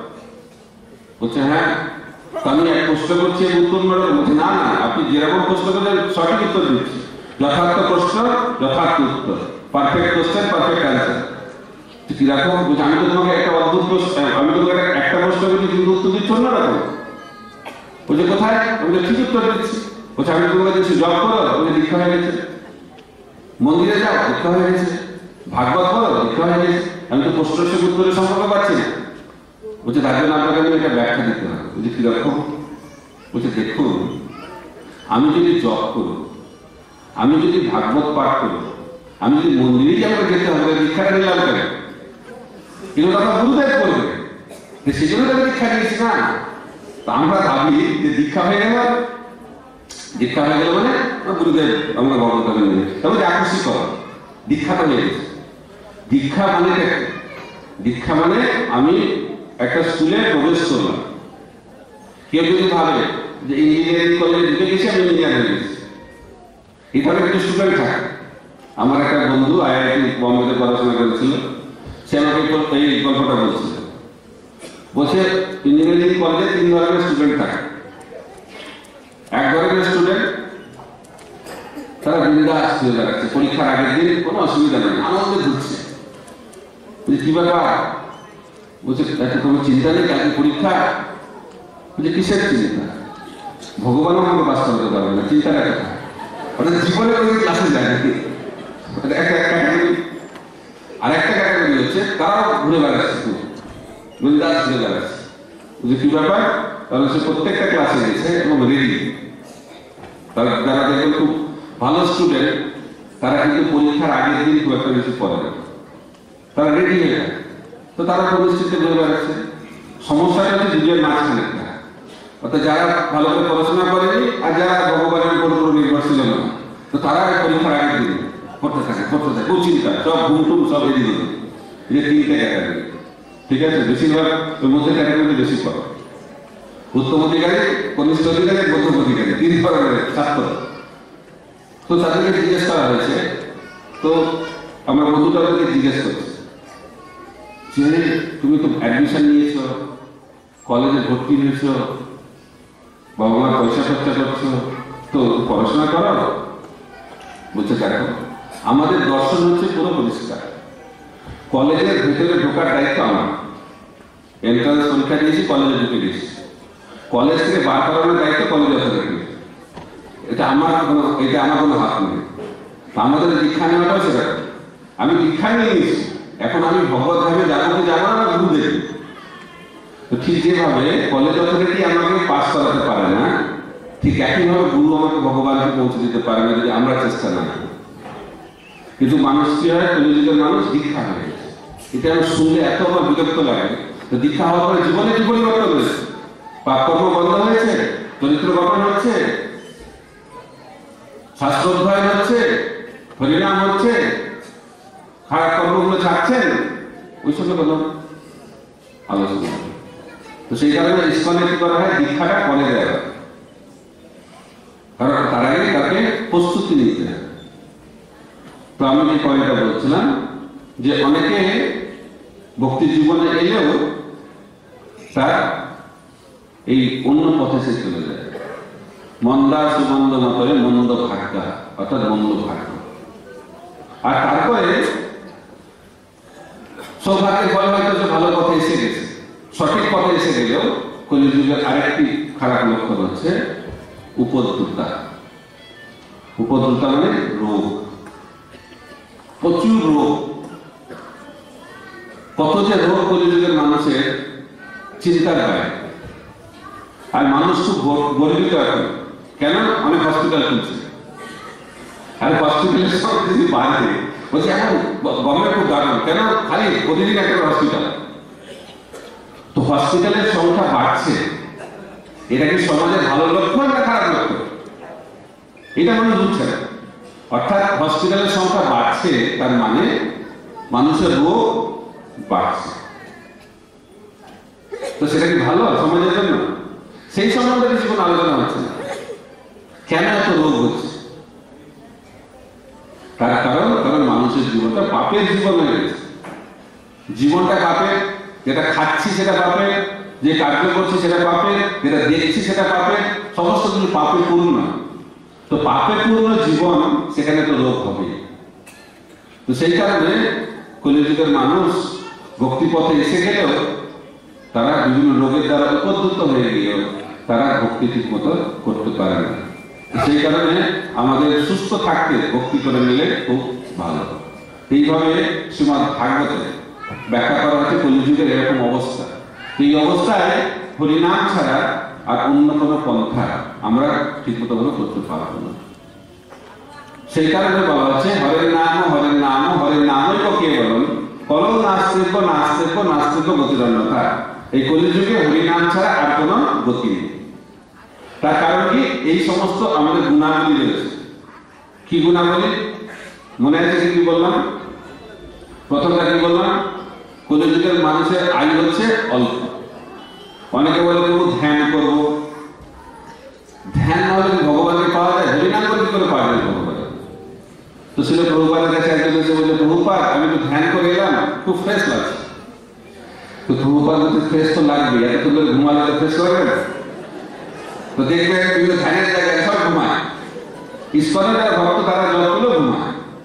বলছে হ্যাঁ। আমি এক প্রশ্ন করছি উত্তর অন্যরকম। বলছে না না, আপনি যেরকম প্রশ্ন করলেন সঠিক উত্তর দিচ্ছি। যথার্থ প্রশ্ন যথার্থ উত্তর, পারফেক্ট কোশ্চেন পারফেক্ট অ্যান্সার। কিরকম? বলছে আমি তো তোমাকে একটা অদ্ভুত প্রশ্ন, আমি তোমাকে একটা প্রশ্ন করছি কিন্তু উত্তর দিচ্ছ অন্যরকম। বলছে কোথায়? বলছে ঠিক উত্তর দিচ্ছি। বলছে আমি তোমাকে দিচ্ছি জব করো? বলছে দীক্ষা হয়ে গেছে। মন্দিরে যাও? দীক্ষা হয়ে গেছে। ভাগবত করো? দীক্ষা হয়ে গেছে। আমি তো প্রশ্নের সঙ্গে উত্তরের সম্পর্ক পাচ্ছি না। বলছে তার জন্য আপনাকে আমি একটা ব্যাখ্যা দিতে হবে। বলছে কিরকম? বলছে দেখুন, আমি যদি জব করব, আমি যদি ভাগবত পাঠ করব, আমি যদি মন্দিরেই আমাকে যেতে হবে, দীক্ষাটা নিলাম কেন? কিন্তু আমার গুরুদেব করবে, সেই জন্য তাকে দীক্ষা নিয়েছি না। তা আমরা ভাবি যে দীক্ষা হয়ে গেল, দীক্ষা হয়ে গেল মানে গুরুদেব আমাকে ভগবত নেবে, তবে আকর্ষিত করা। দীক্ষাটা হয়ে গেছে। দীক্ষা মানে দীক্ষা মানে আমি একটা স্কুলে প্রবেশ করলাম। কেউ যদি ভাবে যে ইঞ্জিনিয়ারিং কলেজে ঢুকে গেছি, আমি ইঞ্জিনিয়ার হয়ে গেছি, এখানে কিছু স্টুডেন্ট থাকে। আমার একটা বন্ধু IIT বম্বেতে পড়াশোনা করেছিল, সে আমাকে এই গল্পটা বলছিল। বলছে ইঞ্জিনিয়ারিং কলেজে 3 ধরনের স্টুডেন্ট থাকে। এক ধরনের স্টুডেন্ট তারা বিন্দাস হয়ে যাচ্ছে, পরীক্ষার আগের দিন কোনো অসুবিধা নেই, আনন্দে ঘুরছে। কি ব্যাপার? বলছে কোনো চিন্তা নেই, কালকে পরীক্ষা। বলছে কিসের চিন্তা? ভগবানও আমাকে বাস করতে পারবে না, চিন্তাটা কথা। ওটা জীবনে কোনো ক্লাসে যায় নাকি? একটা ক্যাটাগরি। আর একটা ক্যাটাগরি হচ্ছে তারাও ঘুরে বেড়াচ্ছে, খুব বিন্দাস ঘুরে বেড়াচ্ছে। বলছে কি ব্যাপার? তাহলে সে প্রত্যেকটা ক্লাসে গেছে এবং রেডি। তারা যারা দেখবেন খুব ভালো স্টুডেন্ট, তারা কিন্তু পরীক্ষার আগের দিন খুব একটা বেশি পড়ে না, তারা রেডি হয়ে যায়। তো তারা পরিস্থিতিতে ঘুরে বেড়াচ্ছে। সমস্যাটা হচ্ছে যুগের মাঝখানে, অর্থাৎ যারা ভালো করে পড়াশোনা করেনি আর যারা ভগবানের উপর নির্ভরশীল না, তো তারা পরীক্ষার আগের দিন পড়তে থাকে খুব চিন্তা, সব ঘুমটুম সব এদিকে। এই যে 3টে ক্যাটাগরি, ঠিক আছে? বেশিরভাগ ওর মধ্যে ক্যাটাগরি বেশি পড়ে। উত্তম অধিকারী, কনিষ্ঠ অধিকারী, মধ্যম অধিকারী, 3 ধরনের ছাত্র। তো তাদেরকে জিজ্ঞেস করা হয়েছে, তো আমার বন্ধুটা তাদেরকে জিজ্ঞেস করছে যে তুমি তো অ্যাডমিশন নিয়েছ, কলেজে ভর্তি হয়েছ, বাবা মার পয়সা খরচা করছো, তো পড়াশোনা করো। বলছে দেখো, আমাদের দর্শন হচ্ছে পুরো পরিষ্কার। কলেজের ভেতরে ঢোকার দায়িত্ব আমার। এন্ট্রান্স পরীক্ষা দিয়েছি, কলেজে ঢুকে গেছি। কলেজ থেকে বার করানোর দায়িত্ব কলেজ অথরিটি। এটা আমার কোনো হাত নেই। আমাদের দীক্ষা নেওয়াটাও সেটা। আমি দীক্ষা নিয়ে নিয়েছি, এখন আমি ভগবত ধামে যাবো কি যাবো না গুরু দেখি। তো ঠিক যেভাবে কলেজ অথরিটি আমাকে পাস করাতে পারে না, ঠিক একইভাবে গুরু আমাকে ভগবানকে পৌঁছে দিতে পারে না যদি আমরা চেষ্টা না করি। কিন্তু মানুষ কি হয়, কলিযুগের মানুষ দীক্ষা হয়ে গেছে। এটা আমি শুনলে এত আমার বিরক্ত লাগে। তো দীক্ষা হওয়ার পরে জীবনে কি পরিবর্তন হয়েছে? পাপ কর্ম বন্ধ হয়েছে, চরিত্র গঠন হচ্ছে, শাস্ত্র অধ্যয়ন হচ্ছে, হরিনাম হচ্ছে, খারাপ কর্মগুলো ছাড়ছেন, ওই সঙ্গে কোনো আলোচনা। তো সেই কারণে ইসকনে কি করা হয়, দীক্ষাটা পরে দেওয়া হয়, কারণ তার আগে তাকে প্রস্তুতি নিতে হয়। তো আমি যে পয়েন্টটা বলছিলাম যে অনেকে ভক্তি জীবনে এলেও তার এই অন্য পথে সে চলে যায়। মন্দা সুমন্দ মতরে মন্দ ভাগ্য, অর্থাৎ মন্দ ভাগ্য। আর তারপরে সৌভাগ্যের ফলে হয়তো সে ভালো পথে এসে গেছে, সঠিক পথে এসে গেলেও কলিযুগের আরেকটি খারাপ লক্ষণ হচ্ছে উপদ্রুতা। উপদ্রুতা মানে রোগ, প্রচুর রোগ। কত যে রোগ কলিযুগের মানুষের চিন্তার বাইরে। আর মানুষ খুব গর্বিত এখন, কেন? অনেক হসপিটাল খুলছে। আর হসপিটালের সব কিছু বাড়ছে, বলছে এখন গভর্নমেন্ট খুব দারুণ, কেন? খালি প্রতিদিন একটা হসপিটাল। তো হসপিটালের সংখ্যা বাড়ছে, এটা কি সমাজের ভালো লক্ষণ না খারাপ লক্ষণ? এটা মানুষ বুঝছে না। অর্থাৎ হসপিটালের সংখ্যা বাড়ছে, তার মানে মানুষের রোগ বাড়ছে। তো সেটা কি ভালো সমাজের জন্য? সেই সম্বন্ধে কিছু কোনো আলোচনা হচ্ছে না। কেন এত রোগ হচ্ছে? তার কারণ মানুষের জীবনটা পাপের জীবন হয়ে গেছে। জীবনটা পাপের, যেটা খাচ্ছি সেটা পাপের, যে কার্য করছি সেটা পাপের, যেটা দেখছি সেটা পাপের, সমস্ত কিছু পাপে পূর্ণ। তো পাপে পূর্ণ জীবন, সেখানে তো রোগ হবে। তো সেই কারণে কলিযুগের মানুষ ভক্তিপথে এসে গেলেও তারা বিভিন্ন রোগের দ্বারা উপদ্রুত হয়ে গিয়েও তারা ভক্তি ঠিক মতো করতে পারে না। সেই কারণে আমাদের সুস্থ থাকতে ভক্তি করে নিলে খুব ভালো। এইভাবে শ্রীমদ্ ভাগবতে ব্যাখ্যা করা হচ্ছে কলিযুগের এরকম অবস্থা। এই অবস্থায় হরিনাম ছাড়া আর অন্য কোনো পন্থা আমরা ঠিক মতো ভাবে করতে পারবো না। সেই কারণে বলা হচ্ছে হরের নাম হরের নাম হরের নামই কে বলুন কলম নাস্তিক নাস্তিক নাস্তিক গতিরন্যতা। এই কলিযুগে হরিনাম ছাড়া আর কোনো গতি নেই। তার কারণ কি? এই সমস্ত আমাদের গুণাবলী রয়েছে। কি গুণাবলী মনে আছে? কি বললাম? প্রথমটা কি বললাম? কলিযুগের মানুষের আয়ু হচ্ছে অল্প। অনেকে বলে প্রভু ধ্যান করবো। ধ্যান না হলে ভগবানকে পাওয়া যায়? হরিনাম করে কি করে পাওয়া যায় ভগবান? তো ছিল প্রভুপাদের কাছে একজন এসে বলছে, প্রভুপাদ আমি তো ধ্যান করে এলাম, খুব ফ্রেশ লাগছে। তো প্রভুপাদ বলতে ফ্রেশ তো লাগবে, এত তো ঘুমালে তো ফ্রেশ লাগবে না। তো দেখবে বিভিন্ন ধ্যানের জায়গায় সব ঘুমায়। ইস্কনের যারা ভক্ত তারা জপ করলেও ঘুমায়।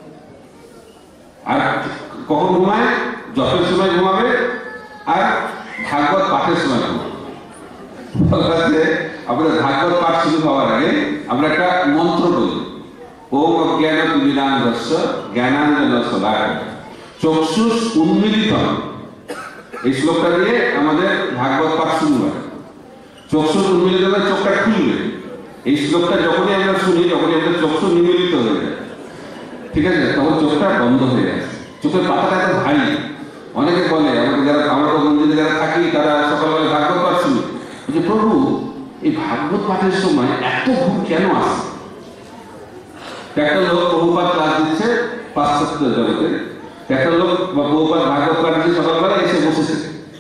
আর কখন ঘুমায়? জপের সময় ঘুমাবে আর ভাগবত পাঠের সময় ঘুমাবে। আপনাদের ভাগবত পাঠ শুরু হওয়ার আগে আমরা একটা মন্ত্র বলি, ওম অজ্ঞান তুমিরান্ধস্য জ্ঞানাঞ্জন শলাকায় চক্ষুষ উন্মীলিতম। এই শ্লোকটা দিয়ে আমাদের ভাগবত পাঠ শুরু হয়। চক্ষু উন্মীলিত হলে চোখটা খুলবে। এই শ্লোকটা যখনই আমরা শুনি তখনই আমাদের চক্ষু নিমীলিত হয়ে যায়, ঠিক আছে? তখন চোখটা বন্ধ হয়ে যায়। চোখের পাতাটা এত ভারী। অনেকে বলে, আমাদের যারা আমরা মন্দিরে যারা থাকি তারা সকালবেলা ভাগবত পাঠ শুনি, যে প্রভু এই ভাগবত পাঠের সময় এত ঘুম কেন আসে? একটা লোক প্রভুপাদ ক্লাস দিচ্ছে পাশ্চাত্য জগতে, একটা লোক বা প্রভুপাদ ভাগবত পাঠ দিচ্ছে সকালবেলা এসে বসেছে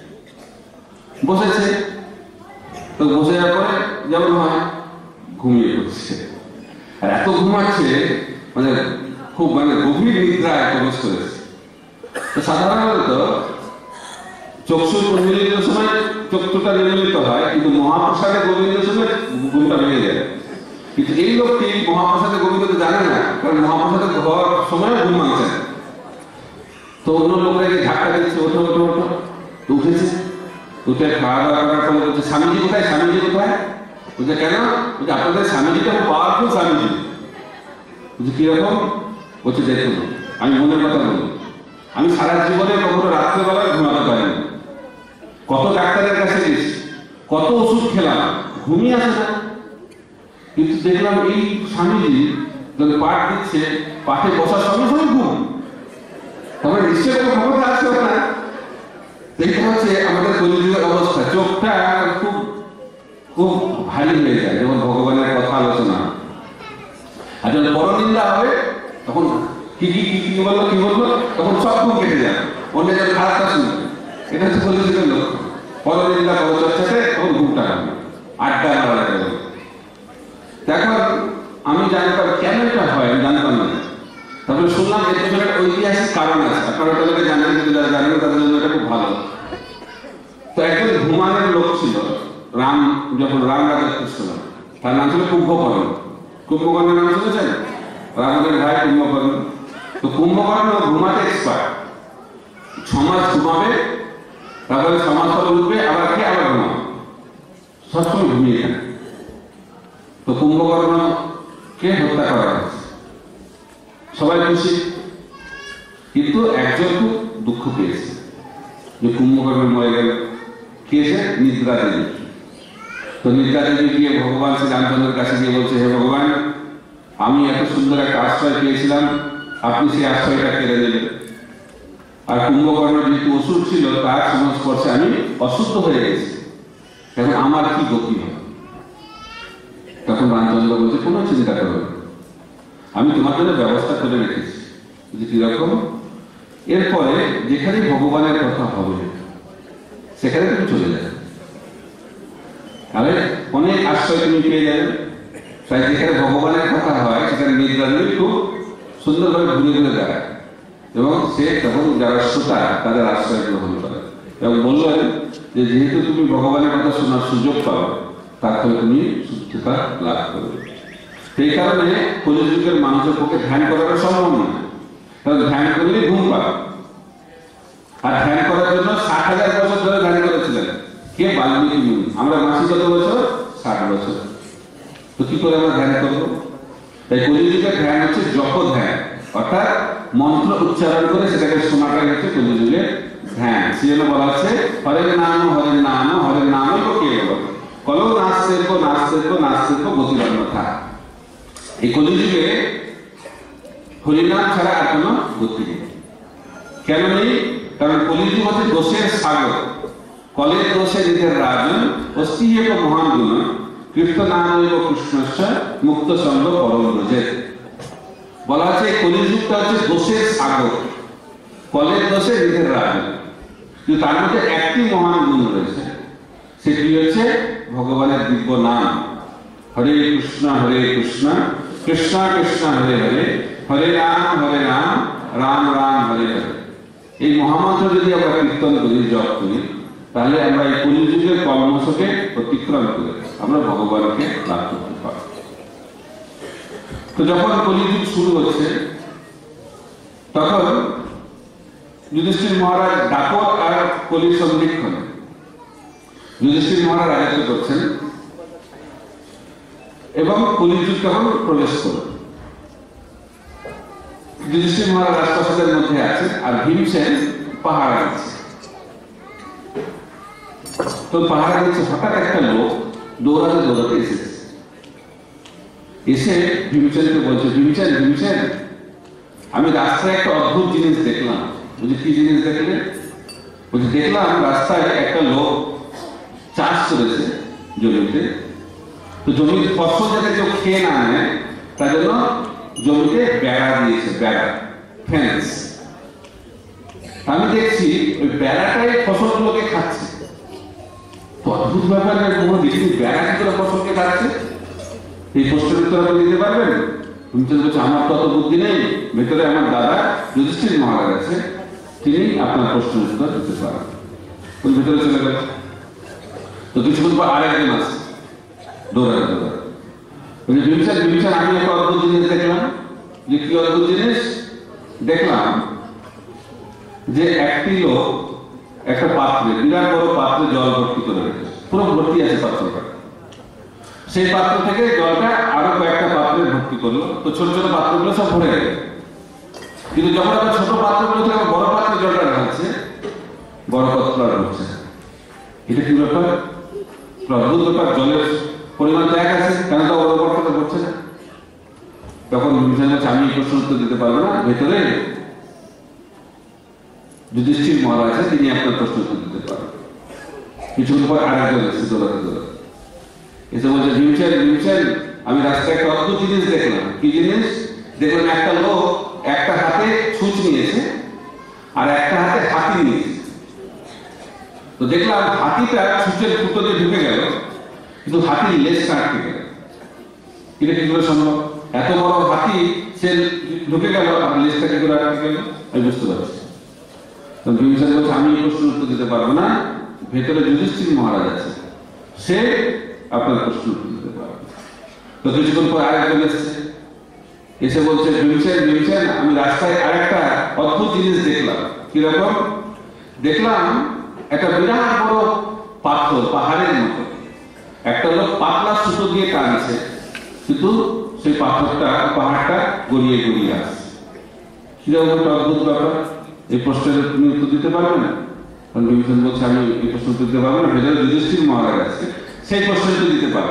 তো বসে যাওয়ার পরে যেমন হয় ঘুমিয়ে পড়ছে। আর এত ঘুমাচ্ছে মানে খুব গভীর নিদ্রায় প্রবেশ করেছে। তো সাধারণত চক্ষু উন্মীলিত সময় চক্ষুটা নির্মিলিত হয়, কিন্তু মহাপ্রসাদে গোবিন্দের সময় ঘুমটা ভেঙে যায়। কিন্তু এই লোকটি মহাপ্রসাদে গোবিন্দ জানে না, কারণ মহাপ্রসাদে হওয়ার সময় ঘুম ভাঙছে। তো অন্য লোকরা ধাক্কা দিচ্ছে, ওঠো ওঠো ওঠো, উঠেছে। উঠে খাওয়া দাওয়া করার পরে বলছে, স্বামীজি কোথায়? স্বামীজি কোথায়? বলছে কেন? বলছে আপনাদের স্বামীজিটা খুব পাওয়ারফুল স্বামীজি। বলছে কিরকম? বলছে দেখুন আমি মনের কথা বলি, আমি সারা জীবনে কখনো রাত্রেবেলায় ঘুমাতে পারিনি। কত ডাক্তারের কাছে গেছি, কত ওষুধ খেলাম, ঘুমিয়ে আসে না। কিন্তু দেখলাম এই স্বামীজি যখন পাঠ দিচ্ছে, পাঠে বসার সঙ্গে সঙ্গে ঘুম। তবে নিশ্চয় কোনো ক্ষমতা আসছে না। দেখতে হচ্ছে আমাদের কলিযুগের অবস্থা, চোখটা খুব খুব ভারী হয়ে যায় যখন ভগবানের কথা আলোচনা। আর যখন পরনিন্দা হবে তখন কি বললো তখন সব ঘুম কেটে যায়। অন্য যখন খারাপটা শুনবে, এটা হচ্ছে কলিযুগের লক্ষ্য। পরনিন্দা পরচর্চাতে তখন ঘুমটা হবে, আড্ডা মারা যাবে। দেখো আমি জানতাম কেন এটা হয়, আমি জানতাম না। তারপরে শুনলাম এর পেছনে একটা ঐতিহাসিক কারণ কারণ আছে, আপনারা তাদেরকে জানেন, যদি যারা জানেন তাদের জন্য এটা খুব ভালো। তো একজন ঘুমানোর লোক ছিল রাম, যখন রাম রাজত্ব ছিল, তার নাম ছিল কুম্ভকর্ণ। কুম্ভকর্ণের নাম শুনেছেন? রামের ভাই কুম্ভকর্ণ। তো কুম্ভকর্ণ ঘুমাতে এক্সপার্ট, 6 মাস ঘুমাবে, তারপরে 6 মাস পরে উঠবে, আবার খেয়ে আবার ঘুমাবে, সবসময় ঘুমিয়ে থাকে। তো কুম্ভকর্ণকে হত্যা করা হয়েছে, সবাই খুশি, কিন্তু একজন খুব দুঃখ পেয়েছে যে কুম্ভকর্ণ মরে গেল। খেয়েছে নিদ্রা দেবী। তো নিদ্রা দেবী গিয়ে ভগবান শ্রী রামচন্দ্রের কাছে গিয়ে বলছে, হে ভগবান, আমি এত সুন্দর একটা আশ্রয় পেয়েছিলাম, আপনি সেই আশ্রয়টা কেড়ে নিলেন। আর কুম্ভকর্ণ যেহেতু অসুর ছিল, তার সংস্পর্শে আমি অশুদ্ধ হয়ে গেছি, এখন আমার কি গতি হবে? তখন রামচন্দ্র বলছে, কোনো চিন্তা করবে, আমি তোমার জন্য ব্যবস্থা করে রেখেছি। কিরকম? এরপরে যেখানে ভগবানের কথা হবে সেখানে তুমি চলে যাবে, তাহলে অনেক আশ্রয় তুমি পেয়ে যাবে। তাই যেখানে ভগবানের কথা হয় সেখানে নিদ্রা দেবী খুব সুন্দরভাবে ঘুরে ঘুরে দেখায়, এবং সে তখন যারা শ্রোতা তাদের আশ্রয় গ্রহণ করে, এবং বললেন যে যেহেতু তুমি ভগবানের কথা শোনার সুযোগ পাও, তার ফলে তুমি শুদ্ধতা লাভ করবে। সেই কারণে কলিযুগের মানুষের পক্ষে ধ্যান করাটা সম্ভব নয়, কারণ ধ্যান করলে ঘুম পাবে। আর ধ্যান করার জন্য 60,000 বছর ধরে ধ্যান করেছিলেন কে? বাল্মীকি মুনি। আমরা মাসি কত বছর? 60 বছর। তো কি করে আমরা ধ্যান করবো? তাই কলিযুগের ধ্যান হচ্ছে জপ ধ্যান, অর্থাৎ মন্ত্র উচ্চারণ করে সেটাকে শোনাটাই হচ্ছে কলিযুগের ধ্যান। সেজন্য বলা হচ্ছে হরের নাম হরের নাম হরের নামই কেবল কলো নাস্তের্ক নাস্তের্ক নাস্তের্ক গতিরন্যথা। এই কলিযুগে হরিনাম ছাড়া আর কোনো গতি নেই। কেন নেই? কারণ কলিযুগ হচ্ছে দোষের সাগর। কলের দোষে নিজের রাজন অস্তি এক মহান গুণ কৃষ্ণ নাম কৃষ্ণস্য মুক্ত সঙ্গ পরম ব্রজের। বলা হচ্ছে কলিযুগটা হচ্ছে দোষের সাগর, কলের দোষে নিজের রাজন, কিন্তু তার মধ্যে একটি মহান গুণ রয়েছে, সেটি হচ্ছে ভগবানের দিব্য নাম। হরে কৃষ্ণ কৃষ্ণ কৃষ্ণ হরে হরে, হরে রাম রাম রাম হরে হরে। এই মহামন্ত্র যদি আমরা কীর্তন করি, জপ করি, তাহলে আমরা এই কলিযুগের কর্মশকে অতিক্রম করে আমরা ভগবানকে লাভ করতে পারি। তো যখন কলিযুগ শুরু হচ্ছে, তখন যুধিষ্ঠির মহারাজ দাপর আর কলির সন্ধিক্ষণে যুধিষ্ঠির মহারাজ রাজত্ব করছেন, এবং কলিযুগ তখন প্রবেশ করল। যুধিষ্ঠির মহারাজ রাজপ্রাসাদের মধ্যে আছেন, আর ভীমসেন পাহারা দিচ্ছে। তো পাহারা দিচ্ছে, হঠাৎ একটা লোক দৌড়াতে দৌড়াতে এসেছে। এসে ভীমসেনকে বলছে, ভীমসেন আমি রাস্তায় একটা অদ্ভুত জিনিস দেখলাম। বলছে, কি জিনিস দেখলে? বলছে, দেখলাম রাস্তায় একটা লোক চাষ করেছে জমিতে, তো জমির ফসল যাতে কেউ খেয়ে না নেয় তার জন্য জমিতে বেড়া দিয়েছে, বেড়া, ফেন্স। আমি দেখছি ওই বেড়াটাই ফসলগুলোকে খাচ্ছে। অদ্ভুত ব্যাপার, কোনো ব্যক্তি বেড়া কি করে ফসলকে খাচ্ছে? এই প্রশ্নের উত্তর আপনি দিতে পারবেন? ভীমসেন বলছে, আমার তো অত বুদ্ধি নেই, ভেতরে আমার দাদা যুধিষ্ঠির মহারাজ আছে, তিনি আপনার প্রশ্নের উত্তর দিতে পারেন। ভেতরে চলে গেল। তো কিছুক্ষণ পর আরেকজন আছে দৌড়াতে দৌড়াতে। ভীমসেন আমি একটা অদ্ভুত জিনিস দেখলাম। যে কি অদ্ভুত জিনিস? দেখলাম যে একটি লোক একটা পাত্রে, বিরাট বড় পাত্রে জল ভর্তি করে রেখেছে, পুরো ভর্তি আছে পাত্রটা। সেই পাত্র থেকে জলটা আরো কয়েকটা পাত্রে ভর্তি করলো। তো ছোট ছোট পাত্রগুলো সব ভরে গেল, কিন্তু যখন আবার ছোট পাত্রগুলো থেকে বড় পাত্রে জলটা ঢালছে, বড় পাত্র আর হচ্ছে। এটা কি ব্যাপার? অদ্ভুত ব্যাপার। জলের পরিমাণ এক আছে, কেন তো বড় পাত্রটা ভরছে না? তখন ভীমসেন বলছে, আমি এই প্রশ্ন উত্তর দিতে পারবো না, ভেতরে যুধিষ্ঠির মহারাজ আছে, তিনি আপনার প্রশ্ন উত্তর দিতে পারবেন। কিছুক্ষণ পর আরেকজন এসে দৌড়াতে দৌড়াতে এসে বলছে, ভীমসেন আমি রাস্তায় একটা অদ্ভুত জিনিস দেখলাম। কি জিনিস? দেখলাম একটা লোক একটা হাতে ছুঁচ নিয়েছে আর একটা হাতে হাতি নিয়েছে। তো দেখলাম হাতিটা ছুঁচের ফুটো দিয়ে ঢুকে গেল, কিন্তু হাতির লেজটা আটকে গেল। এটা কি করে সম্ভব? এত বড় হাতি সে ঢুকে গেল, আমার লিস্টটা কি করে আটকে গেল আমি বুঝতে পারছি। তো বিভীষণ বলছে আমি এই প্রশ্নের উত্তর দিতে পারবো না, ভেতরে যুধিষ্ঠির মহারাজ আছে, সে আপনার প্রশ্ন উত্তর দিতে পারবে। তো কিছুক্ষণ পর আরেকজন এসছে, এসে বলছে বিভীষণ আমি রাস্তায় আরেকটা অদ্ভুত জিনিস দেখলাম। কিরকম দেখলাম? একটা বিরাট বড় পাথর, পাহাড়ের মতো, একটা লোক পাতলা সুতো দিয়ে টানছে, কিন্তু সেই পাহাড়টা গড়িয়ে গড়িয়ে আসছে। কিরকম একটা অদ্ভুত ব্যাপার, এই প্রশ্নের তুমি উত্তর দিতে পারবে না? কারণ বিভীষণ বলছে আমি এই প্রশ্ন উত্তর দিতে পারবো না, ভেতরে যুধিষ্ঠির মহারাজ আছে, সেই প্রশ্নের উত্তর দিতে পারবে।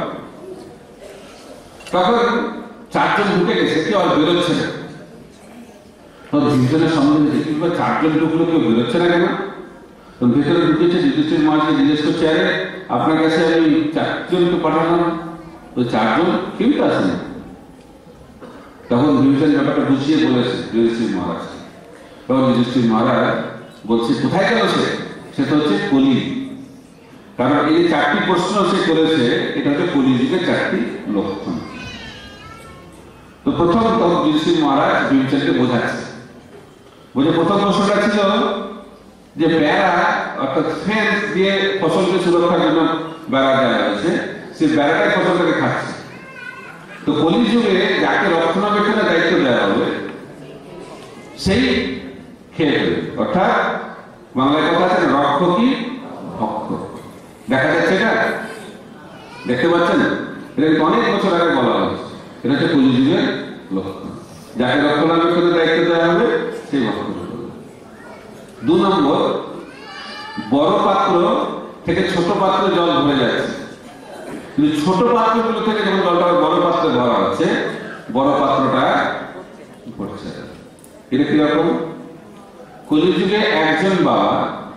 তখন চারজন ঢুকে গেছে, কেউ আর বেরোচ্ছে না। বিভীষণের সম্বন্ধে কিংবা চারজন ঢুকলো, কেউ বেরোচ্ছে না কেন? ভেতরে ঢুকেছে, যুধিষ্ঠির মহারাজকে জিজ্ঞেস করছে আরে আপনার কাছে আমি চারজনকে পাঠালাম, ওই চারজন কেউ তো আসেনি। তখন বিভীষণ ব্যাপারটা বুঝিয়ে বলেছে যুধিষ্ঠির মহারাজকে। তখন যুধিষ্ঠির মহারাজ বলছে কোথায় গেল সে? সেটা হচ্ছে কলি। কারণ এই চারটি প্রশ্ন সে করেছে, এটা হচ্ছে কলিযুগের চারটি লক্ষণ। তো প্রথম যুধিষ্ঠির মহারাজ বিভীষণকে বোঝাচ্ছে, বলে প্রথম প্রশ্নটা ছিল যে বেড়া অর্থাৎ ফেন্স দিয়ে ফসলকে সুরক্ষার জন্য বেড়া দেওয়া হয়েছে, সে বেড়াটাই ফসলটাকে খাচ্ছে। তো কলিযুগে যাকে রক্ষণাবেক্ষণের দায়িত্ব দেওয়া হবে সেই খেয়ে ফেলবে, অর্থাৎ বাংলায় কথা আছে রক্ষকই ভক্ষক। দেখা যাচ্ছে এটা, দেখতে পাচ্ছেন? এটা অনেক বছর আগে বলা হয়েছে, এটা হচ্ছে কলিযুগের লক্ষণ। যাকে রক্ষণাবেক্ষণের দায়িত্ব দেওয়া হবে সেই ভক্ষক। 2 নম্বর, বড় পাত্র থেকে ছোট পাত্রে জল ভরে যাচ্ছে, কিন্তু ছোট পাত্রগুলো থেকে যখন জলটা বড় পাত্রে ভরা হচ্ছে, বড় পাত্রটা ভরছে। এটা কিরকম? কলিযুগে একজন বাবা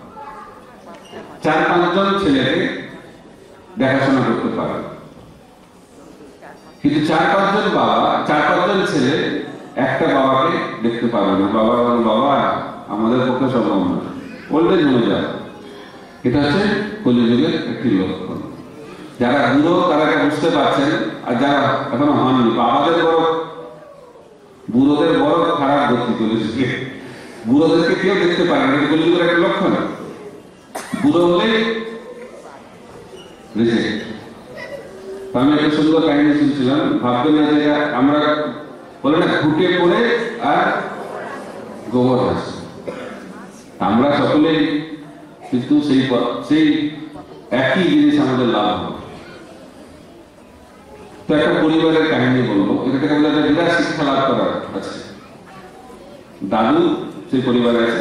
4-5 জন ছেলেকে দেখাশোনা করতে পারে, কিন্তু 4-5 জন বাবা 4-5 জন ছেলে একটা বাবাকে দেখতে পারে না। বাবা আমাদের পক্ষে সম্ভব না, ওল্ড এজ হয়ে যায়। এটা হচ্ছে কলিযুগের একটি লক্ষণ। যারা বুড়ো তারা বুঝতে পারছেন, আর যারা এখনো হননি, বুড়োদের বড় খারাপ গতি কলিযুগে। বুড়োদেরকে কেউ দেখতে পারে না, এটা কলিযুগের একটা লক্ষণ। বুড়ো হলে আমি একটা সুন্দর কাহিনী শুনছিলাম, ভাববেন না যে আমরা বলে না ঘুটে পড়ে আর গোবর আসে, আমরা সকলেই কিন্তু সেই একই জিনিস আমাদের লাভ হবে। তো একটা পরিবারের কাহিনী বলবো, এটা থেকে আমাদের বিরাট শিক্ষা লাভ করার আছে। দাদু সেই পরিবারে আছে,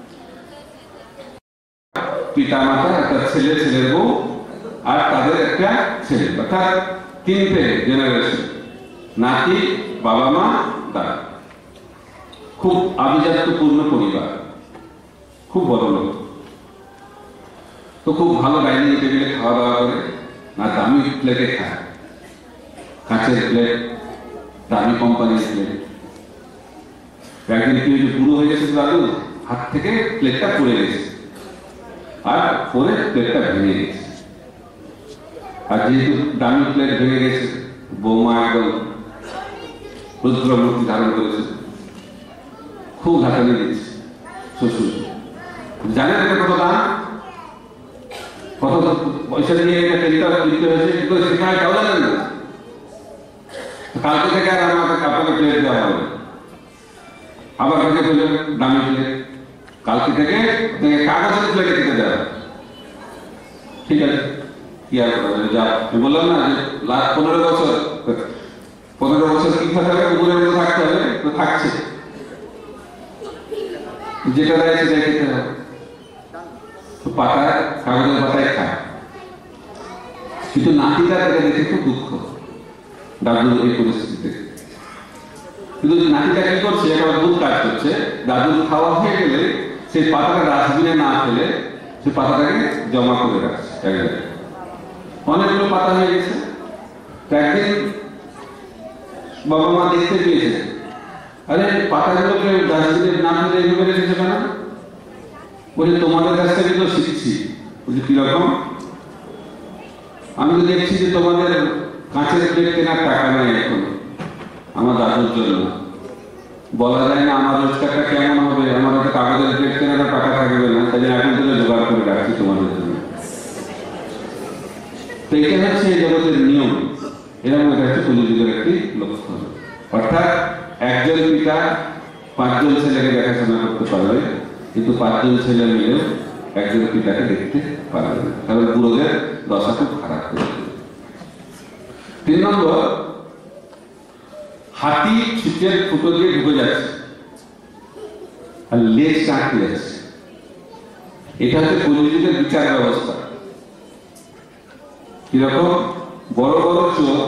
পিতা মাতা, একটা ছেলে, ছেলের বউ, আর তাদের একটা ছেলে, অর্থাৎ 3টে জেনারেশন, নাতি, বাবা মা, দাদা। খুব আভিজাত্যপূর্ণ পরিবার, খুব বড় লোক। তো খুব ভালো ডাইনিং টেবিলে খাওয়া দাওয়া করে, না দামি প্লেটে খায়, কাঁচের প্লেট, দামি কোম্পানির প্লেট। একদিন কি হয়েছে, পুরো হয়ে গেছে দাদু, হাত থেকে প্লেটটা পড়ে গেছে, আর পরে প্লেটটা ভেঙে গেছে। আর যেহেতু দামি প্লেট ভেঙে গেছে, বৌমা একদম রুদ্রমূর্তি ধারণ করেছে, খুব ধাতানি দিচ্ছে শ্বশুর। জানেন এটা কত দাম, কত পয়সা দিয়ে কিনতে হয়েছে, সেখানে কেউ জানেন না। কালকে থেকে আর আপনাকে প্লেট দেওয়া হবে, আবার থেকে বললেন দামি প্লেট, কালকে থেকে কাগজের প্লেটে খেতে দেওয়া। ঠিক আছে, কি আর করা যাবে, যা বললাম না যে 15 বছর কি থাকতে হবে, উপরের মধ্যে থাকতে হবে, তো থাকছে, যেটা দেয় সেটাই খেতে হবে। তো পাতায়, কাগজের পাতায় খায়। কিন্তু নাতিটা তাকে দেখে খুব দুঃখ, দাদুর এই পরিস্থিতিতে। কিন্তু নাতিটা কি করছে, একটা অদ্ভুত কাজ করছে, দাদুর খাওয়া হয়ে গেলে সেই পাতাটা ডাস্টবিনে না ফেলে সেই পাতাটাকে জমা করে রাখছে এক জায়গায়। অনেকগুলো পাতা হয়ে গেছে। একদিন বাবা মা দেখতে পেয়েছে, আরে পাতাগুলোকে ডাস্টবিনে না ফেলে এভাবে রেখেছে কেন? বলে তোমাদের কাছ থেকে তো শিখছি। বলছি কিরকম? আমি তো দেখছি যে তোমাদের কাঁচের প্লেট কেনার টাকা নেই এখন আমার দাদুর জন্য, বলা যায় না আমার রোজগারটা কেমন হবে, আমার হয়তো কাগজের প্লেট কেনার টাকা থাকবে না, তাই জন্য এখন থেকে জোগাড় করে রাখছি তোমাদের জন্য। তো এটা হচ্ছে এই জগতের নিয়ম, এরকম এটা হচ্ছে কলিযুগের একটি লক্ষণ। অর্থাৎ একজন পিতা 5 জন ছেলেকে দেখাশোনা করতে পারবে, কিন্তু 5 জন ছেলে মিলেও একজন পিতাকে দেখতে পারবে না, কারণ বুড়োদের দশা খুব খারাপ হয়ে যাবে। 3 নম্বর, হাতি ছুটের ফুটো দিয়ে ঢুকে যাচ্ছে আর লেজ কাটতে যাচ্ছে। এটা হচ্ছে কলিযুগের বিচার ব্যবস্থা। কিরকম? বড় বড় চোর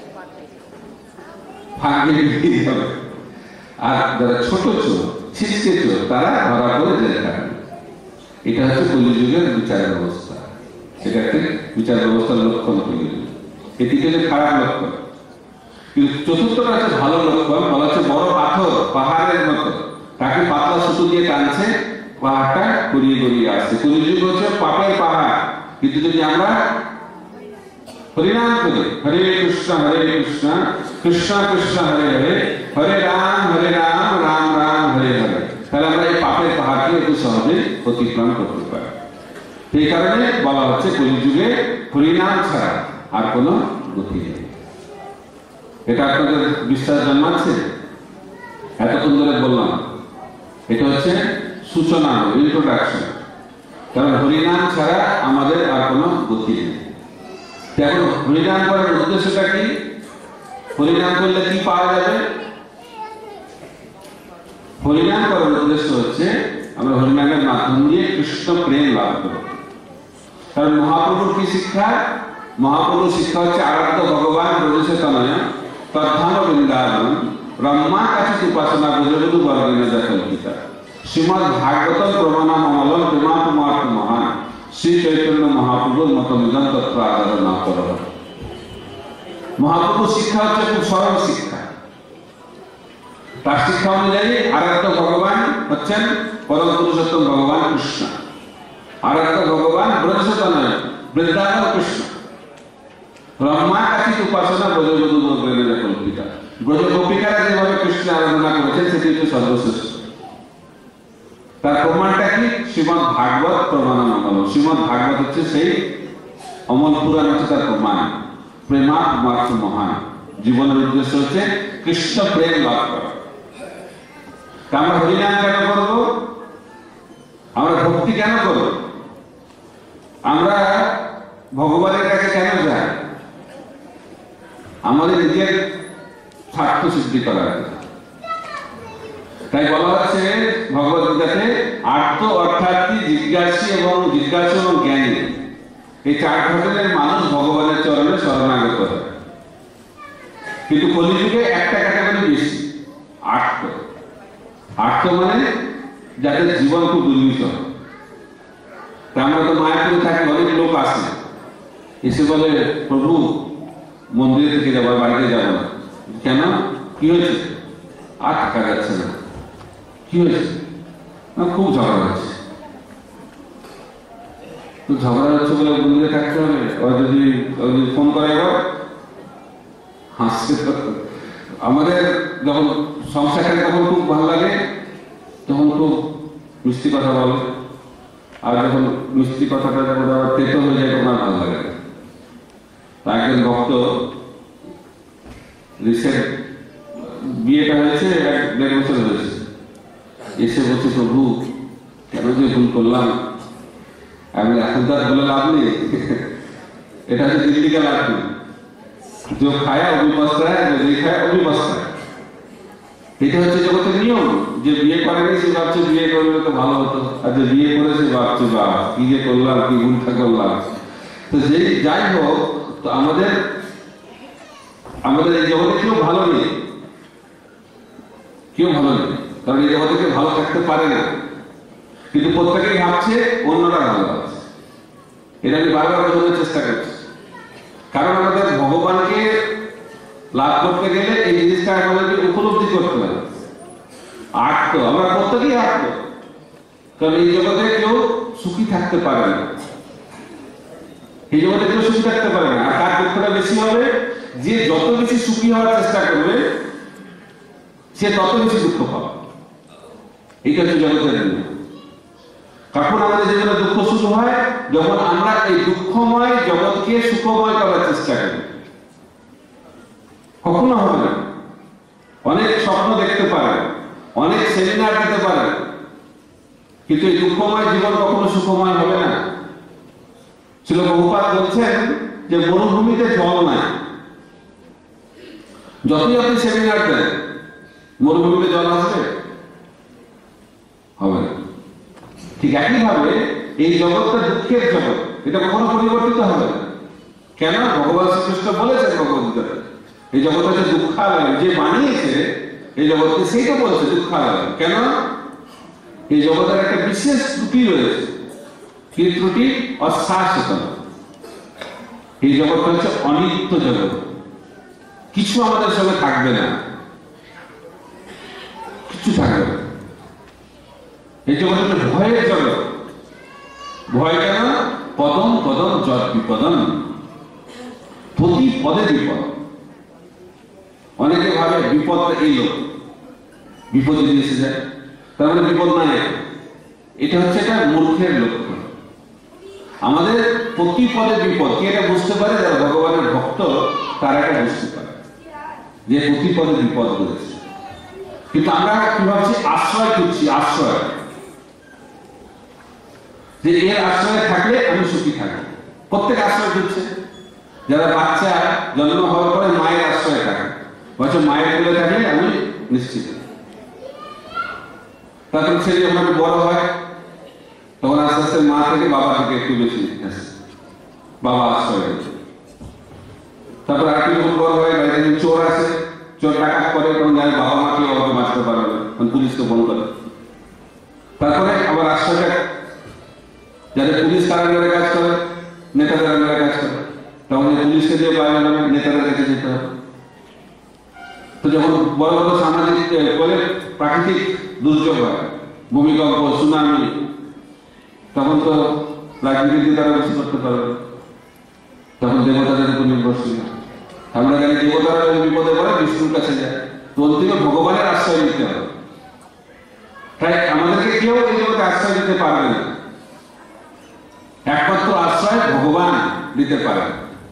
ফাঁকে বেরিয়ে যাবে, আর যারা ছোট চোর, ছিচকে চোর, তারা ধরা করে জেল খাটবে। এটা হচ্ছে কলিযুগের বিচার ব্যবস্থা। এটা একটা বিচার ব্যবস্থার লক্ষণ কলিযুগ। এটিকে যে খারাপ লক্ষণ। কিন্তু চতুর্থটা হচ্ছে ভালো লক্ষণ, বলা হচ্ছে বড় পাথর পাহাড়ের মতো, তাকে পাতলা সুতো দিয়ে টানছে, পাহাড়টা গড়িয়ে গড়িয়ে আসছে। কলিযুগ হচ্ছে পাপের পাহাড়। কিন্তু যদি আমরা হরিনাম করি, হরে কৃষ্ণ কৃষ্ণ কৃষ্ণ হরে হরে, হরে রাম রাম রাম হরে হরে, তাহলে আমরা এই পাপের পাহাড়কে একটু সহজে অতিক্রম করতে পারি। এই কারণে বলা হচ্ছে কলিযুগে হরিনাম ছাড়া আর কোনো গতি নেই। এটা আপনাদের বিশ্বাস জন্মাচ্ছে? এতক্ষণ ধরে বললাম, এটা হচ্ছে সূচনা, ইন্ট্রোডাকশন। কারণ হরিনাম ছাড়া আমাদের আর কোনো গতি নেই। এখন হরিনাম করার উদ্দেশ্যটা কি? হরিনাম করলে কি পাওয়া যাবে? হরিনাম করার উদ্দেশ্য হচ্ছে আমরা হরিনামের মাধ্যম দিয়ে কৃষ্ণ প্রেম লাভ করব। কারণ মহাপ্রভুর কি শিক্ষা? মহাপ্রভুর শিক্ষা হচ্ছে আরাধ্য ভগবান ব্রজসে তনয় তদ্ধাম বৃন্দাবন ব্রহ্মা কাছে উপাসনা ব্রজবধূ বর্গেন যা কল্পিতা। শ্রীমদ ভাগবতম প্রমাণম অমলম প্রেমাপমার্থ মহান শ্রী চৈতন্য মহাপ্রভুর মত নিধন তত্ত্ব আদর না কর। মহাপ্রভুর শিক্ষা হচ্ছে খুব সরল শিক্ষা। তার শিক্ষা অনুযায়ী আরাধ্য ভগবান হচ্ছেন পরম পুরুষোত্তম ভগবান কৃষ্ণ। আরাধ্য ভগবান ব্রজসে তনয় বৃন্দাবন কৃষ্ণ। ব্রহ্মা কাছে উপাসনা ব্রজবধূ বর্গেন যা কল্পিতা। ব্রজ গোপিকারা যেভাবে কৃষ্ণের আরাধনা করেছেন সেটি হচ্ছে সর্বশ্রেষ্ঠ। তার প্রমাণটা কি? শ্রীমদ ভাগবত প্রমাণম অমল। শ্রীমদ ভাগবত হচ্ছে সেই অমল পুরাণ, হচ্ছে তার প্রমাণ। প্রেমাপমার্থ মহান। জীবনের উদ্দেশ্য হচ্ছে কৃষ্ণ প্রেম লাভ করা। আমরা হরিনাম কেন করব? আমরা ভক্তি কেন করব? আমরা ভগবানের কাছে কেন যাই? আমাদের নিজের স্বার্থ সিদ্ধি করার। তাই বলা হচ্ছে ভগবত গীতাতে আর্ত অর্থার্থী জিজ্ঞাসী এবং জ্ঞানী, এই 4 ধরনের মানুষ ভগবানের চরণে শরণাগত হয়। কিন্তু কলিযুগে একটা ক্যাটাগরি বেশি, আর্ত। আর্ত মানে যাদের জীবন খুব দুর্বিষহ। আমরা তো মায়াপুরে থাকি, অনেক লোক আসে, এসে বলে প্রভু মন্দিরে থেকে যাবো, বাড়িতে যাবো না। কেন? কি হয়েছে? আর থাকা যাচ্ছে না। কি হয়েছে? খুব ঝগড়া হচ্ছে। তো ঝগড়া হচ্ছে বলে মন্দিরে থাকতে হবে। ওরা যদি ফোন করে এবার হাসছে। আমাদের যখন সংসার থাকে তখন খুব ভালো লাগে, তখন খুব মিষ্টি কথা বলে। আর যখন মিষ্টি কথাটা যখন তেতো হয়ে যায় তখন ভালো লাগে। একজন ভক্ত রিসেন্ট বিয়েটা হয়েছে, 1.5 বছর হয়েছে, এসে বলছে প্রভু কেন যে ভুল করলাম। আমি এখন তো আর বলে লাভ নেই, এটা হচ্ছে দিল্লি কা লাভ নেই। যে খায় অভিবস্ত্রায়, যে খায় অভিবস্ত্রায়। এটা হচ্ছে জগতের নিয়ম। যে বিয়ে করেনি সে ভাবছে বিয়ে করলে তো ভালো হতো, আর যে বিয়ে করেছে ভাবছে বা কি যে করলাম, কি ভুলটা করলাম। তো যাই হোক, তো আমাদের এই জগতে কেউ ভালো নেই, কেউ ভালো নেই। কারণ এই জগতে কেউ ভালো থাকতে পারে না, কিন্তু প্রত্যেকেই ভাবছে অন্যরা ভালো আছে। এটা আমি বারবার বোঝানোর চেষ্টা করছি। কারণ আমাদের ভগবানকে লাভ করতে গেলে এই জিনিসটা আমাদেরকে উপলব্ধি করতে হবে। আর্ত, আমরা প্রত্যেকেই আর্ত। কারণ এই জগতে কেউ সুখী থাকতে পারে না, এই জগতে কেউ সুখী থাকতে পারে না। আর তার দুঃখটা বেশি হবে যে যত বেশি সুখী হওয়ার চেষ্টা করবে সে তত বেশি দুঃখ পাবে। এইটা হচ্ছে জগতের নিয়ম। কখন আমাদের জীবনে দুঃখ শুরু হয়? যখন আমরা এই দুঃখময় জগৎকে সুখময় করার চেষ্টা করি। কখনো হবে না। অনেক স্বপ্ন দেখতে পারে, অনেক সেমিনার দিতে পারে, কিন্তু এই দুঃখময় জীবন কখনো সুখময় হবে না। শ্রীল প্রভুপাদ বলছেন যে মরুভূমিতে জল নাই, যতই আপনি সেমিনার দেন মরুভূমিতে জল আসবে? হবে না। ঠিক একইভাবে এই জগৎটা দুঃখের জগৎ, এটা কখনো পরিবর্তিত হবে না। কেন? ভগবান শ্রীকৃষ্ণ বলেছেন ভগবদ্গীতায়, এই জগৎ হচ্ছে দুঃখালয়। যে বানিয়েছে এই জগৎকে সেইটা বলছে দুঃখালয়। কেন? এই জগতের একটা বিশেষ ত্রুটি রয়েছে। কি ত্রুটি? অশাশ্বত। এই জগৎ হচ্ছে অনিত্য জগৎ, কিছু আমাদের সঙ্গে থাকবে না, কিছু থাকবে না। এই জগৎ হচ্ছে ভয়ের জগৎ। ভয় কেন? পদম পদম যৎ বিপদম, প্রতি পদে বিপদ। অনেকে ভাবে বিপদ এলো, বিপদ যদি এসে যায় তার মানে বিপদ নাই। এটা হচ্ছে একটা মূর্খের লক্ষণ। আমাদের প্রতি পদে বিপদ। কি এটা বুঝতে পারে? যারা ভগবানের ভক্ত তারা এটা বুঝতে পারে যে প্রতি পদে বিপদ রয়েছে। কিন্তু আমরা কি ভাবছি? আশ্রয় খুঁজছি, আশ্রয়, যে এর আশ্রয়ে থাকলে আমি সুখী থাকি। প্রত্যেক আশ্রয় খুঁজছে। যারা বাচ্চা জন্ম হওয়ার পরে মায়ের আশ্রয়ে থাকে, বলছে মায়ের কোলে থাকলে আমি নিশ্চিত। তারপর ছেলে যখন বড় হয় তখন আস্তে আস্তে মা থেকে বাবা থেকে একটু বেশি বাবা আশ্রয় হয়েছে। তারপর আর কি যখন বড় হয়, বাড়িতে চোর আসে, চোর ডাকাত করে, তখন যায় বাবা মাকে অভাবে বাঁচতে পারবে না, তখন পুলিশকে ফোন করে। তারপরে আবার আশ্রয়টা যাদের পুলিশ কারাগারে কাজ করে, নেতাদের কারাগারে কাজ করে, তখন পুলিশকে দিয়ে পারবে না, নেতাদের কাছে যেতে হবে। তো যখন বড় বড় সামাজিক বলে প্রাকৃতিক দুর্যোগ হয়, ভূমিকম্প, সুনামি, তখন তো রাজনীতি তারা বেশি করতে পারবে, তখন দেবতাদের উপর নির্ভরশীল। আমরা জানি দেবতারা যদি বিপদে পড়ে বিষ্ণুর কাছে যায়, তো অন্তিমে ভগবানের আশ্রয় নিতে হবে। তাই আমাদেরকে কেউ এই জগতে আশ্রয় দিতে পারবে না। একমাত্র আশ্রয় ভগবান দিতে পারে।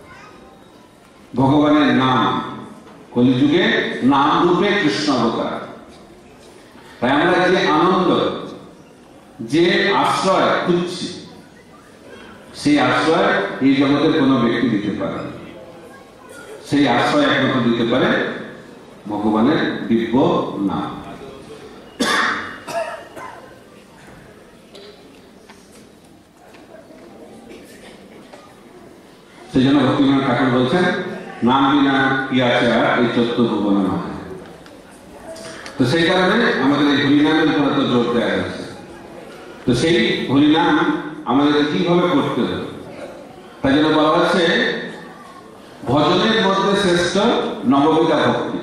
ভগবানের নাম, কলিযুগে নাম রূপে কৃষ্ণ অবতার। তাই আমরা যে আনন্দ, যে আশ্রয় খুঁজছি, সেই আশ্রয় এই জগতের কোন ব্যক্তি দিতে পারে। সেই আশ্রয় একমাত্র দিতে পারে ভগবানের দিব্য নাম। সেই জন্য ভক্তিবিনোদ ঠাকুর বলছেন, নাম বিনা কি আছে আর এই চতুর্থ ভুবন নয়। তো সেই কারণে আমাদের এই হরিনামের উপর তো জোর দেওয়া হয়েছে। তো সেই হরিনাম আমাদের কিভাবে করতে হবে, তাই জন্য বলা হচ্ছে ভজনের মধ্যে শ্রেষ্ঠ নববিধা ভক্তি।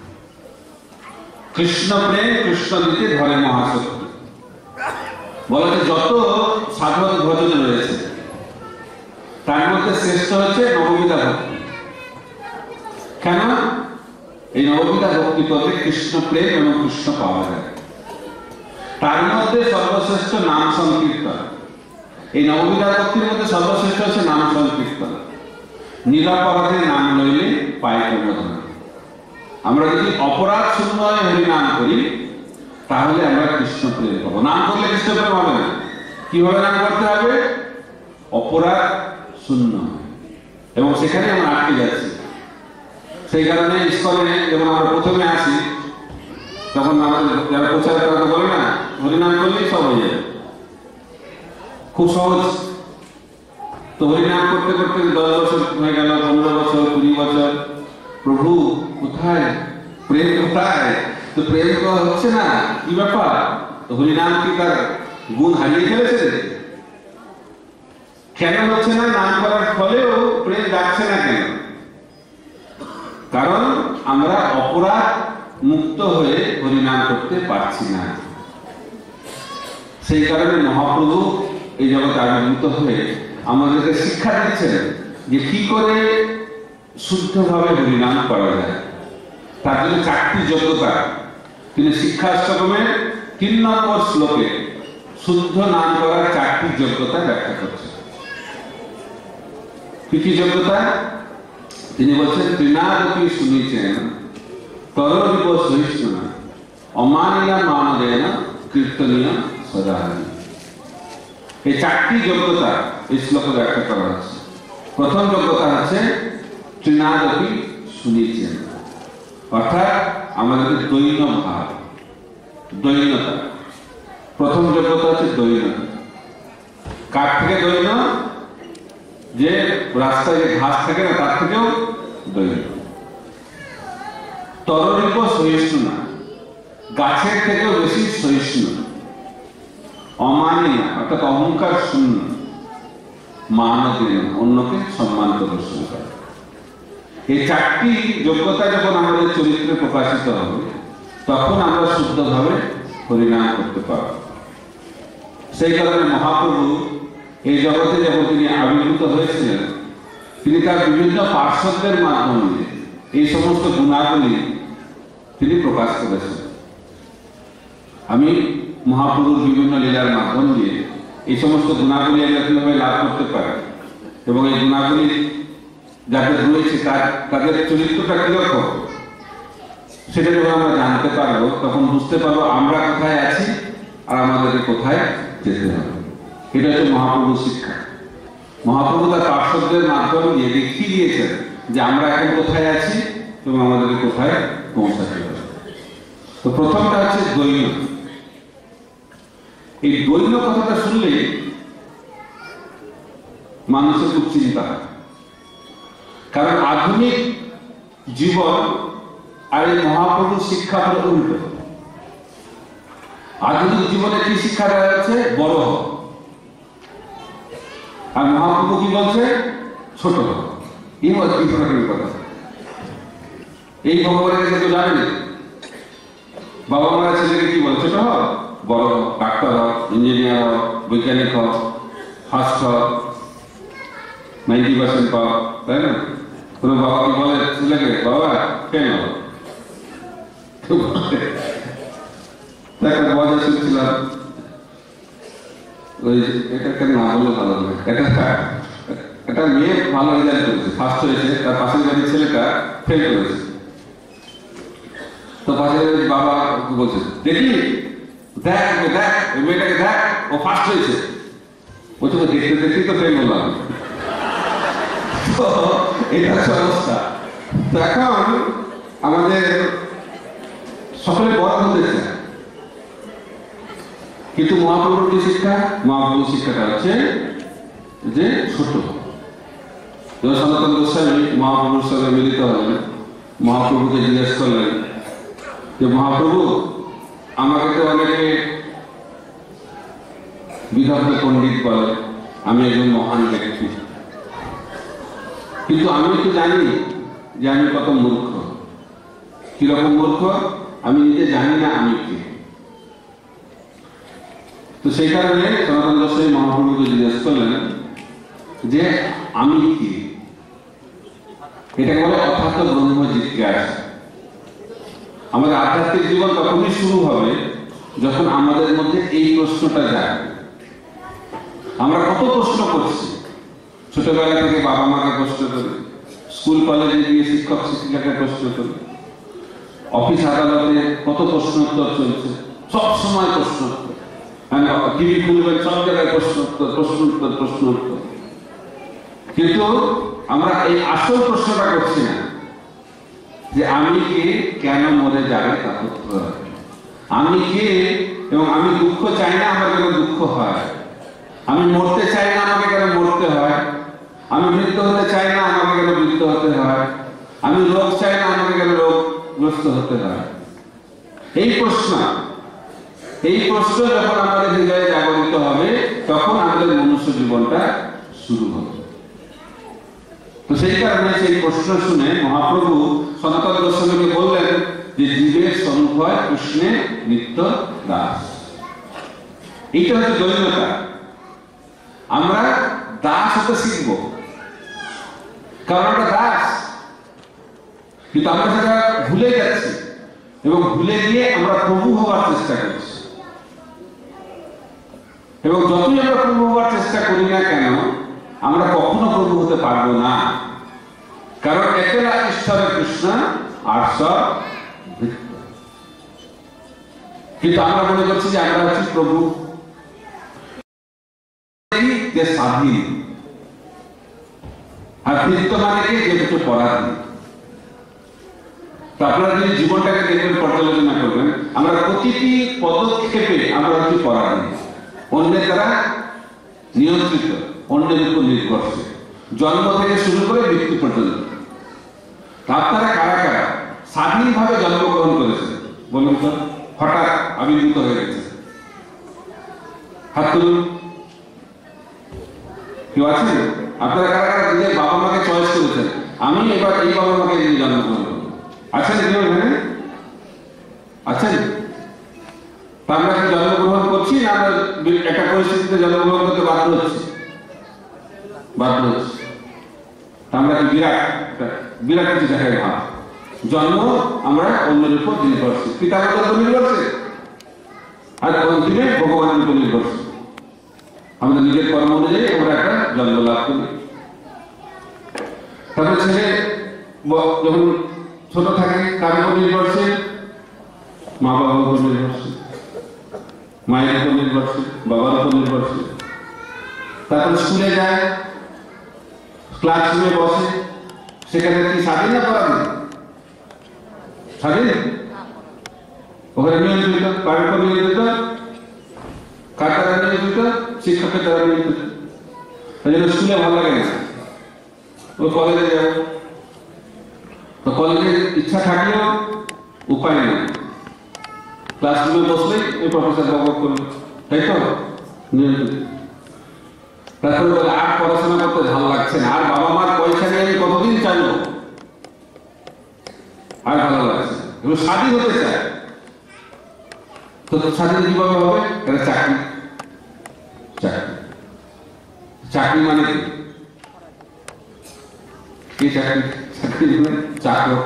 কৃষ্ণ প্রেম কৃষ্ণ দিতে ধরে মহাশক্তি। বলা হচ্ছে যত সাধন ভজন রয়েছে তার মধ্যে শ্রেষ্ঠ হচ্ছে নববিধা ভক্তি। কেন? এই নববিধা ভক্তি করতে কৃষ্ণ প্রেম এবং কৃষ্ণ পাওয়া যায়। তার মধ্যে সর্বশ্রেষ্ঠ নাম সংকীর্তন। এই নববিধা ভক্তির মধ্যে সর্বশ্রেষ্ঠ হচ্ছে নাম সংকীর্তন। নিরাপরাধে নাম লইলে পায় প্রবোধন। আমরা যদি অপরাধ শূন্য হরিনাম করি তাহলে আমরা কৃষ্ণ প্রেম পাবো। নাম করলে কৃষ্ণ প্রেম হবে না। কিভাবে নাম করতে হবে? অপরাধ শূন্য। এবং সেখানে আমরা আটকে যাচ্ছি। সেই কারণে ইস্কনে যখন আমরা প্রথমে আসি তখন আমাদের যারা প্রচার করা বলে না, হরিনাম করলেই সব হয়ে যাবে, খুব সহজ। তো হরিনাম করতে করতে 10 বছর হয়ে গেল, 15 বছর, 20 বছর, প্রভু কোথায় প্রেম, কোথায়? তো প্রেম তো হচ্ছে না, কি ব্যাপার? তো হরিনাম কি তার গুণ হারিয়ে ফেলেছে? কেন হচ্ছে না? নাম করার ফলেও প্রেম যাচ্ছে না কেন? কারণ আমরা অপরাধ মুক্ত হয়ে হরিনাম করতে পারছি না। সেই কারণে মহাপ্রভু এই জগতে আবির্ভূত হয়ে আমাদেরকে শিক্ষা দিচ্ছেন যে কি করে শুদ্ধভাবে হরিনাম করা যায়। তার জন্য 4টি যোগ্যতা। তিনি শিক্ষাষ্টকমের 3 নম্বর শ্লোকে শুদ্ধ নাম করার 4টি যোগ্যতা ব্যাখ্যা করছেন। কি কি যোগ্যতা? তিনি বলছেন ত্রিনাদপি শুনিছেন তররিব সহিষ্ণুনা অমানিয়া মানদেনা কীর্তনীয় সদাহরি। এই 4টি যোগ্যতা এই শ্লোকে ব্যাখ্যা করা হচ্ছে। প্রথম যোগ্যতা হচ্ছে ত্রিনাদপি শুনিছেন, অর্থাৎ আমাদের দৈন্য ভাব, দৈন্যতা। প্রথম যোগ্যতা হচ্ছে দৈন্যতা। কার থেকে দৈন্য? যে রাস্তায় যে ঘাস থাকে না তার থেকেও দৈন্য। তররিব সহিষ্ণু না, গাছের থেকেও বেশি সহিষ্ণু। অমানিয়া অর্থাৎ অহংকার শূন্য। মানবীয় অন্যকে সম্মান প্রদর্শন করে। এই 4টি যোগ্যতা যখন আমাদের চরিত্রে প্রকাশিত হবে তখন আমরা শুদ্ধভাবে হরিনাম করতে পারব। সেই কারণে মহাপ্রভু এই জগতে যখন তিনি আবির্ভূত হয়েছিলেন তিনি তার বিভিন্ন পার্শ্বদের মাধ্যমে এই সমস্ত গুণাবলী তিনি প্রকাশ করেছেন। আমি মহাপ্রভুর বিভিন্ন লীলার মাধ্যম দিয়ে এই সমস্ত গুণাবলী আমরা কিভাবে লাভ করতে পারি এবং এই গুণাবলী যাদের রয়েছে তাদের চরিত্রটা কিরকম সেটা যখন আমরা জানতে পারবো তখন বুঝতে পারবো আমরা কোথায় আছি আর আমাদেরকে কোথায় যেতে হবে। এটা হচ্ছে মহাপ্রভুর শিক্ষা। মহাপ্রভু তার পার্শ্বদের মাধ্যমে দিয়ে দেখিয়ে দিয়েছেন যে আমরা এখন কোথায় আছি এবং আমাদেরকে কোথায় পৌঁছাতে হবে। তো প্রথমটা হচ্ছে দৈন্য। এই দৈন্য কথাটা শুনলে মানুষের খুব চিন্তা হয়, কারণ আধুনিক জীবন আর এই মহাপ্রভুর শিক্ষা হল উল্টো। আধুনিক জীবনে কি শিক্ষা দেওয়া যাচ্ছে? বড় হোক। আর মহাপ্রভু কি বলছে? ছোট হোক। এই কথা এই ভগবানের কাছে কেউ জানে না। বাবা মারা ছেলেকে কি বলে? ছোট হোক, বড় হোক, ডাক্তার হোক, ইঞ্জিনিয়ার হোক, বৈজ্ঞানিক হোক, ফার্স্ট হোক, 90% পাও, তাই না? কোন বাবা কি বলে ছেলেকে বাবা কেন? একটা মজা শুনছিলাম, ওই এটা না বললে ভালো হবে। একটা মেয়ে ভালো রেজাল্ট করেছে, ফার্স্ট হয়েছে, তার পাশের বাড়ির ছেলেটা ফেল করেছে। তো পাশের বাড়ির বাবা বলছে দেখি দেখ দেখ ওই মেয়েটাকে দেখ, ও ফার্স্ট হয়েছে। বলছে দেখতে দেখতেই তো ফেল হলাম। এটা হচ্ছে অবস্থা। তো এখন আমাদের সকলে বড় হতে চায়, কিন্তু মহাপ্রভুর যে শিক্ষা, মহাপ্রভুর শিক্ষাটা হচ্ছে যে ছোট। সনাতন গোস্বামী মহাপ্রভুর সঙ্গে মিলিত হলেন, মহাপ্রভুকে জিজ্ঞেস করলেন যে মহাপ্রভু আমাকে তো অনেকে বিদগ্ধ পণ্ডিত বলে, আমি একজন মহান ব্যক্তি, কিন্তু আমি তো জানি যে আমি কত মূর্খ। কিরকম মূর্খ? আমি নিজে জানি না আমি কি। তো সেই কারণে সনাতন গোস্বামী মহাপ্রভুকে জিজ্ঞেস করলেন যে আমি কি। এটাকে বলে অথার্থ ব্রহ্ম জিজ্ঞাসা। আমাদের আধ্যাত্মিক জীবন তখনই শুরু হবে যখন আমাদের মধ্যে এই প্রশ্নটা যায়। আমরা কত প্রশ্ন করছি, ছোটবেলা থেকে বাবা মাকে প্রশ্ন করি, স্কুল কলেজে গিয়ে শিক্ষক শিক্ষিকাকে প্রশ্ন করি, অফিস আদালতে কত প্রশ্নোত্তর চলছে, সব সময় প্রশ্নোত্তর। টিভি খুলবেন, সব জায়গায় প্রশ্নোত্তর প্রশ্নোত্তর প্রশ্নোত্তর। কিন্তু আমরা এই আসল প্রশ্নটা করছি না যে আমি কে, কেন মরে যাবে তা করতে হবে। আমি কে এবং আমি দুঃখ চাই না, আমার কেন দুঃখ হয়। আমি মরতে চাই না, আমাকে কেন মরতে হয়। আমি মৃত্যু হতে চাই না, আমাকে কেন মৃত্যু হতে হয়। আমি রোগ চাই না, আমাকে কেন রোগগ্রস্ত হতে হয়। এই প্রশ্ন যখন আমাদের হৃদয়ে জাগরিত হবে তখন আমাদের মনুষ্য জীবনটা শুরু হবে। তো সেই কারণে সেই প্রশ্ন শুনে মহাপ্রভু সনাতন গোস্বামীকে বললেন যে জীবের স্বরূপ হয় কৃষ্ণে নিত্য দাস। এইটা হচ্ছে দৈন্যতা। আমরা দাস হতে শিখব, কারণ আমরা দাস, কিন্তু আমরা সেটা ভুলে যাচ্ছি। এবং ভুলে গিয়ে আমরা প্রভু হওয়ার চেষ্টা করছি। এবং যতই আমরা প্রভু হওয়ার চেষ্টা করি না কেন, আমরা কখনো প্রভু হতে পারবো না, কারণ একলা ঈশ্বরের কৃষ্ণ আর সব ভৃত্য। কিন্তু আমরা মনে করছি যে আমরা হচ্ছি প্রভু, যে স্বাধীন, আর ভৃত্য মানে কি, যে কিছু পরাধীন। তো আপনারা যদি জীবনটাকে দেখবেন, পর্যালোচনা করবেন, আমরা প্রতিটি পদক্ষেপে আমরা হচ্ছি পরাধীন, অন্যের দ্বারা নিয়ন্ত্রিত, অন্যের উপর নির্ভরশীল, জন্ম থেকে শুরু করে মৃত্যু পর্যন্ত। আপনারা কারা কারা স্বাধীনভাবে জন্মগ্রহণ করেছেন বলুন তো? হঠাৎ আবির্ভূত হয়ে গেছে, হাত তুলুন। কেউ আছেন? আপনারা কারা কারা নিজের বাবা মাকে চয়েস করেছেন, আমি এবার এই বাবা মাকে নিয়ে জন্মগ্রহণ করব? আছেন কেউ এখানে? আছেন? আমরা কি জন্মগ্রহণ করছি না আমরা একটা পরিস্থিতিতে জন্মগ্রহণ করতে বাধ্য হচ্ছি? বাধ্য হচ্ছি। আমরা কি বিরাট কিছু দেখাই ভাব, জন্ম আমরা অন্যের উপর নির্ভরশীল, পিতামাতার উপর নির্ভরশীল, আর অন্তিমে ভগবানের উপর নির্ভরশীল। আমাদের নিজের কর্ম অনুযায়ী আমরা একটা জন্ম লাভ করি। তারপরে ছেলে যখন ছোট থাকে কার উপর নির্ভরশীল? মা বাবার উপর নির্ভরশীল, মায়ের উপর নির্ভরশীল, বাবার উপর নির্ভরশীল। তারপর স্কুলে যায়, ক্লাসরুমে বসে, সেখানে কি স্বাধীন না পরাধীন? স্বাধীন। ওখানে নিয়ন্ত্রিত, কার উপর নিয়ন্ত্রিত? কার দ্বারা নিয়ন্ত্রিত? শিক্ষকের দ্বারা নিয়ন্ত্রিত। তাই জন্য স্কুলে ভালো লাগে না, ও কলেজে যাবে। তো কলেজের ইচ্ছা থাকলেও উপায় নেই, ক্লাসরুমে বসলেই ওই প্রফেসর বকবক করবে, তাই তো? নিয়ন্ত্রিত। তারপরে বলে আর পড়াশোনা করতে ভালো লাগছে না, আর বাবা মার পয়সা নিয়ে আমি কতদিন চাইব, আর ভালো লাগছে, এগুলো স্বাধীন হতে চায়। তো স্বাধীন কিভাবে হবে? এটা চাকরি। চাকরি, চাকরি মানে কি? চাকরি, চাকরি মানে চাকর,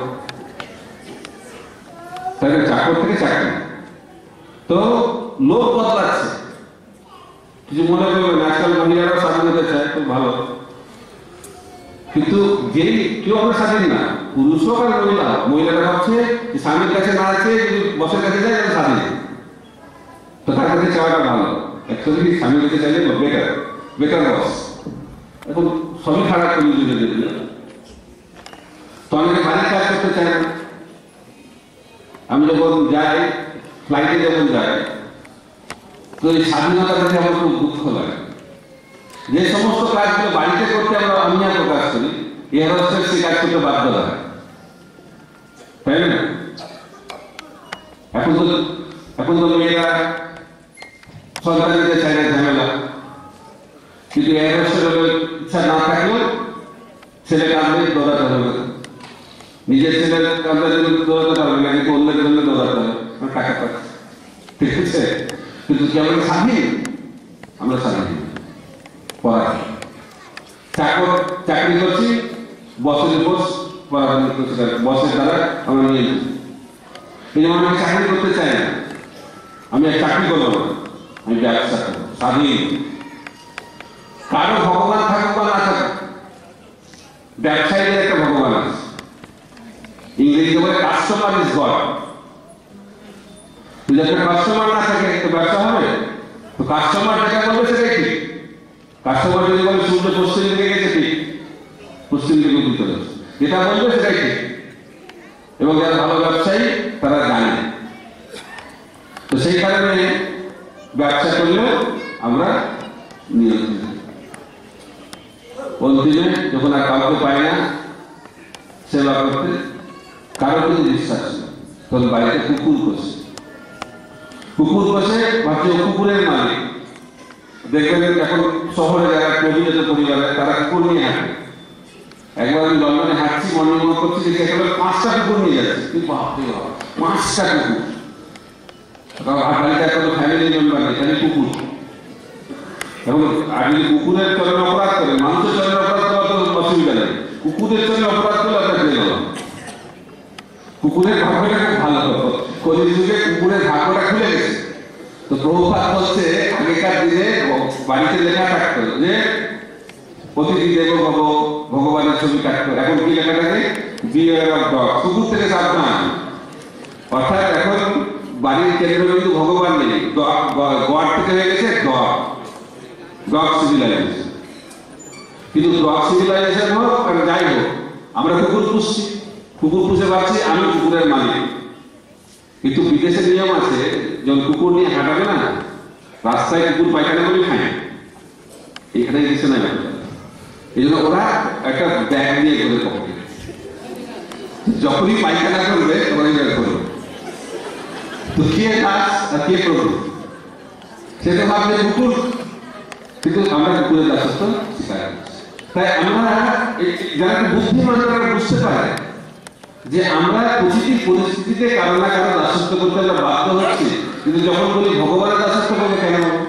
তাই না? চাকর থেকে চাকরি। তো লোক বদলাচ্ছে, কিছু মনে করবেন আজকাল মহিলারাও স্বাধীন হতে চায়, খুব ভালো, কিন্তু যেই কেউ আমরা স্বাধীন না, পুরুষ হোক আর মহিলা, মহিলারা ভাবছে যে স্বামীর কাছে না আছে, যদি বসের কাছে যায় তাহলে স্বাধীন। তো তার কাছে চাওয়াটা ভালো, অ্যাকচুয়ালি স্বামীর কাছে চাইলে বেটার, বেটার বস। এখন সবই খারাপ করে দিলে দিল, তো অনেকে বাড়ির কাজ করতে চায় না। আমি যখন যাই, ফ্লাইটে যখন যাই, তো এই স্বাধীনতা থেকে আমার খুব দুঃখ লাগে। যে সমস্ত কাজগুলো বাড়িতে করতে আমরা অনীহা প্রকাশ করি, এর হচ্ছে সেই কাজ করতে বাধ্য লাগে, তাই না? এখন তো মেয়েরা সরকার দিতে চায় না, ঝামেলা। কিন্তু এর ইচ্ছা না থাকলেও ছেলে কাঁদলে দৌড়াতে হবে, নিজের ছেলের কাঁদলে যদি দৌড়াতে পারবে না, কিন্তু অন্যের জন্য দৌড়াতে হবে, টাকা পাচ্ছে, ঠিক আছে? কিন্তু কি আমরা স্বাধীন? আমরা স্বাধীন। চাকরি করছি, বসের উপর পরাধীন করছি, বসের দ্বারা আমরা নিয়ে নিচ্ছি। এই যেমন আমি চাকরি করতে চাই না, আমি আর চাকরি করবো না, আমি ব্যবসা করবো, স্বাধীন। কারো ভগবান থাকুক বা না থাকুক, ব্যবসায়ীদের একটা ভগবান আছে, ইংরেজিতে বলে কাস্টমার ইজ গড। যদি একটা কাস্টমার না থাকে তো ব্যবসা হবে? তো কাস্টমার যেটা বলবে সেটাই ঠিক। কাস্টমার যদি বলে সূর্য পশ্চিম দিকে গেছে, ঠিক, পশ্চিম দিকে উদিত হচ্ছে, যেটা বলবে সেটাই ঠিক। এবং যারা ভালো ব্যবসায়ী তারা জানে। তো সেই কারণে ব্যবসা করলেও আমরা নিয়ন্ত্রিত। অন্তিমে যখন আর কাউকে পাই না সেবা করতে, কারো কিন্তু বিশ্বাস নেই, তখন বাড়িতে কুকুর বসে ভাবছে কুকুরের মালিক। দেখবেন এখন শহরে যারা প্রবীণ পরিবারে তারা কুকুর নিয়ে হাঁটে। একবার আমি লন্ডনে হাঁটছি, মনে করছি যে একেবারে 5টা কুকুর নিয়ে যাচ্ছে, কিন্তু 5টা কুকুর। বাড়িতে একটা ফ্যামিলি মেম্বার নেই, খালি কুকুর। এবং আর যদি কুকুরের চরণে অপরাধ করে, মানুষের চরণে অপরাধ করা তো অসুবিধা নেই, কুকুরের চরণে অপরাধ করলে আপনার জেল হবে। কুকুরের ভাগ্যটা খুব ভালো, কলিযুগে কুকুরের ভাগ্যটা খুলে গেছে। তো প্রভুপাদ বলছে আগেকার দিনে বাড়িতে লেখা থাকতো যে অতিথি দেব ভব, ভগবানের ছবি থাকতো, এখন কি লেখা থাকে? বিওয়ার অফ ডগ, কুকুর থেকে সাবধান। অর্থাৎ এখন বাড়ির কেন্দ্রবিন্দু ভগবান নেই, গড থেকে হয়ে গেছে ডগ সিভিলাইজেশন। কিন্তু ডগ সিভিলাইজেশন হোক আর যাই হোক, আমরা কুকুর পুষছি, কুকুর পুষে পাচ্ছি, আমি কুকুরের মালিক। কিন্তু বিদেশে নিয়ম আছে, যখন কুকুর নিয়ে হাঁটাবে না, রাস্তায় কুকুর পায়খানা করে খায়, এখানে কিছু নাই। এই জন্য ওরা একটা ব্যাগ নিয়ে করে পকেটে, যখনই পায়খানা করবে তখনই ব্যাগ করবে। তো কে দাস আর কে প্রভু, সেটা ভাবলে কুকুর, কিন্তু আমরা কুকুরের দাসত্ব স্বীকার করছি। তাই আমরা যারা বুদ্ধিমান তারা বুঝতে পারে যে আমরা প্রতিটি পরিস্থিতিতে কারো না কারো দাসত্ব করতে আমরা বাধ্য হচ্ছি, কিন্তু যখন বলি ভগবানের দাসত্ব করবে কেন বলবো?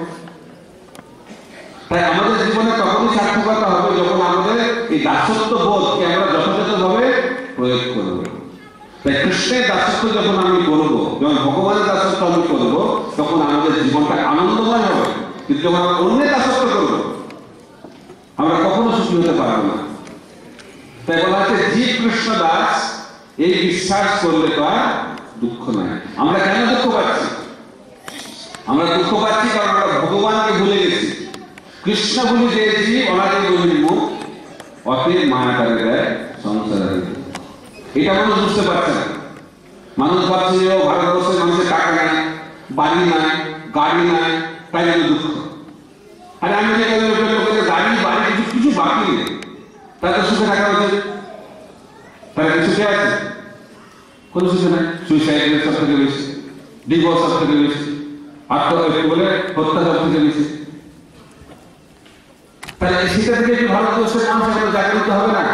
তাই আমাদের জীবনে তখনই সার্থকতা হবে যখন আমাদের এই দাসত্ব বোধকে আমরা যথাযথভাবে প্রয়োগ করব। তাই কৃষ্ণের দাসত্ব যখন আমি করব, যখন ভগবানের দাসত্ব আমি করব, তখন আমাদের জীবনটা আনন্দময় হবে। কিন্তু যখন আমরা অন্যের দাসত্ব করব, আমরা কখনো সুখী হতে পারবো না। তাই বলা হচ্ছে জীব কৃষ্ণ দাস, এই বিশ্বাস করলে তো আর দুঃখ নাই। আমরা কেন দুঃখ পাচ্ছি? আমরা দুঃখ পাচ্ছি কারণ আমরা ভগবানকে ভুলে গেছি। কৃষ্ণ ভুলে গিয়েছি, অনাদি মুখ অতীত মায়াকারে দেয় সংসারে। এটা মানুষ বুঝতে পারছে না। মানুষ ভাবছে যে ভারতবর্ষের মানুষের টাকা নাই, বাড়ি নাই, গাড়ি নাই, তাই জন্য দুঃখ। আরে আমি যে লোকের গাড়ি বাড়ি কিছু বাকি নেই, তাদের সুখে থাকা উচিত। তারা কি সুখে আছে? কোন সুখে নাই। সুইসাইড সব থেকে বেশি, ডিভোর্স সব থেকে বেশি, আত্মহত্যা বলে হত্যা সব থেকে বেশি। তাহলে সেটা থেকে একটু ভারতবর্ষের মানুষ জাগরিত হবে না?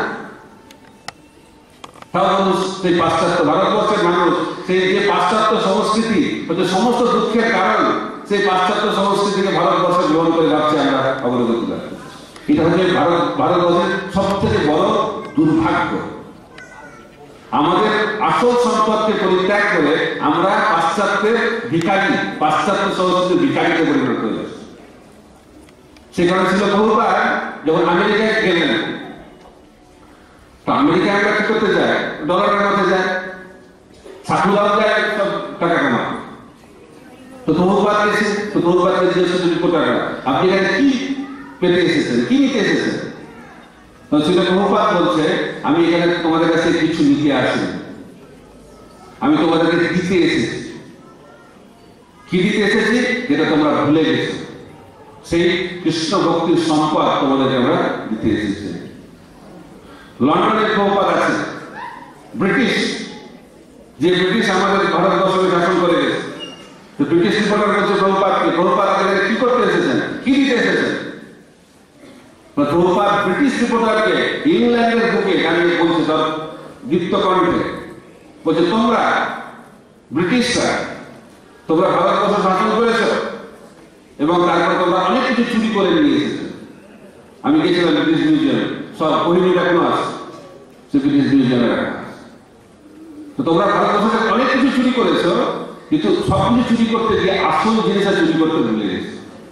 তাও মানুষ সেই পাশ্চাত্য, ভারতবর্ষের মানুষ সেই যে পাশ্চাত্য সংস্কৃতি হচ্ছে সমস্ত দুঃখের কারণ, সেই পাশ্চাত্য সংস্কৃতিকে ভারতবর্ষে গ্রহণ করে ভাবছে আমরা অগ্রগতি করতে। এটা হচ্ছে ভারতবর্ষের সব থেকে বড় দুর্ভাগ্য। আমাদের আসল সম্পদকে পরিত্যাগ করে আমরা পাশ্চাত্যের ভিখারি, পাশ্চাত্য সংস্কৃতির ভিখারিতে পরিণত হয়েছে। সেখানে ছিল বহুবার যখন আমেরিকায় গেলেন, তো আমেরিকায় আমরা কি করতে যাই? ডলার কামাতে যায়, সাকুলাও যায়, সব টাকা কামাতে। তো বহুবার গেছে, তো বহুবার জিজ্ঞেস টাকা আপনি এখানে কি পেতে এসেছেন, কি নিতে এসেছেন? তো ছিল বহুবার বলছে আমি এখানে তোমাদের কাছে কিছু নিতে আসিনি, আমি তোমাদেরকে দিতে এসেছি। কি দিতে এসেছি? যেটা তোমরা ভুলে গেছো, সেই কৃষ্ণ ভক্তির সম্পদ তোমাদেরকে আমরা দিতে এসেছি। লন্ডনের প্রভুপাদ আছে, ব্রিটিশ, যে ব্রিটিশ আমাদের ভারতবর্ষকে শাসন করে গেছে। তো ব্রিটিশ রিপোর্টার বলছে প্রভুপাদকে, প্রভুপাদ আপনাদের কি করতে এসেছেন, কি দিতে এসেছেন? প্রভুপাদ ব্রিটিশ রিপোর্টারকে ইংল্যান্ডের বুকে দাঁড়িয়ে বলছে, সব দীপ্ত কণ্ঠে বলছে, তোমরা ব্রিটিশরা, তোমরা ভারতবর্ষ শাসন করেছ এবং তারপর তোমরা অনেক কিছু চুরি করে নিয়ে এসেছো। আমি গেছিলাম ব্রিটিশ মিউজিয়ামে, সব কহিনীটা এখনো আছে, সে ব্রিটিশ মিউজিয়ামে রাখা। তো তোমরা ভারতবর্ষে অনেক কিছু চুরি করেছো, কিন্তু সবকিছু চুরি করতে গিয়ে আসল জিনিসটা চুরি করতে ভুলে গেছো।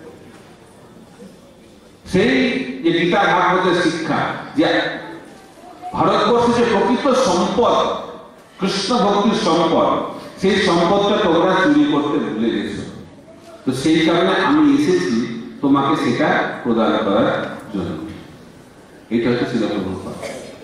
সেই যে গীতা ভাগবতের শিক্ষা, যে ভারতবর্ষে যে প্রকৃত সম্পদ কৃষ্ণ ভক্তির সম্পদ, সেই সম্পদটা তোমরা চুরি করতে ভুলে গেছো। তো সেই কারণে আমি এসেছি তোমাকে সেটা প্রদান করার জন্য। এটা হচ্ছে ছিল প্রভুপাদ।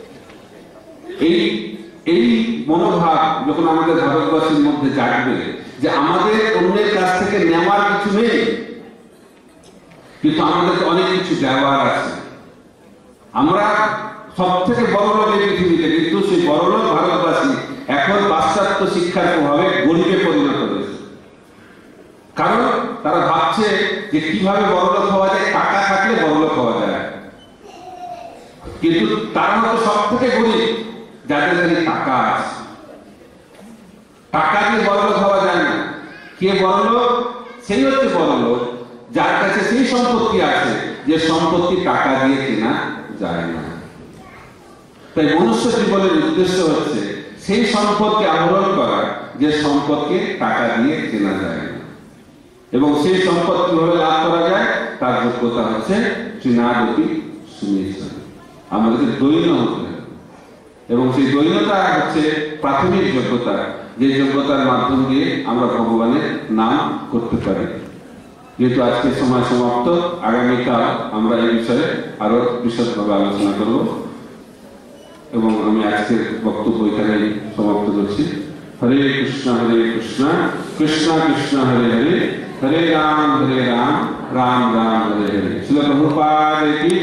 এই মনোভাব যখন আমাদের ভারতবাসীর মধ্যে জাগবে যে আমাদের অন্যের কাছ থেকে নেওয়ার কিছু নেই, কিন্তু আমাদের অনেক কিছু দেওয়ার আছে। আমরা সব থেকে বড় লোক এই পৃথিবীতে, কিন্তু সেই বড় লোক ভারতবাসী এখন পাশ্চাত্য শিক্ষার প্রভাবে গরিবে পরিণত হয়েছে। কারণ তারা ভাবছে যে কিভাবে বড় লোক হওয়া যায়, টাকা থাকলে বড় লোক হওয়া যায়। কিন্তু তারা হচ্ছে সব থেকে গরিব যাদের কাছে টাকা আছে। টাকা দিয়ে বড় লোক হওয়া যায় না। কে বড় লোক? সেই হচ্ছে বড় লোক যার কাছে সেই সম্পত্তি আছে যে সম্পত্তি টাকা দিয়ে কেনা যায় না। তাই মনুষ্য জীবনের উদ্দেশ্য হচ্ছে সেই সম্পদকে আহরণ করা যে সম্পদকে টাকা দিয়ে কেনা যায় না, এবং সেই সম্পদ কিভাবে লাভ করা যায় তার যোগ্যতা হচ্ছে তৃণাগতি সুনিশ্চয়। আমাদেরকে দৈন্য হতে হবে, এবং সেই দৈন্যতা হচ্ছে প্রাথমিক যোগ্যতা, যে যোগ্যতার মাধ্যম দিয়ে আমরা ভগবানের নাম করতে পারি। যেহেতু আজকের সময় সমাপ্ত, আগামীকাল আমরা এই বিষয়ে আরো বিশদভাবে আলোচনা করব, এবং আমি আজকের বক্তব্য এখানে সমাপ্ত করছি। হরে কৃষ্ণ কৃষ্ণ কৃষ্ণ হরে হরে, হরে রাম রাম রাম হরে হরে। শ্রীল প্রভুপাদ কি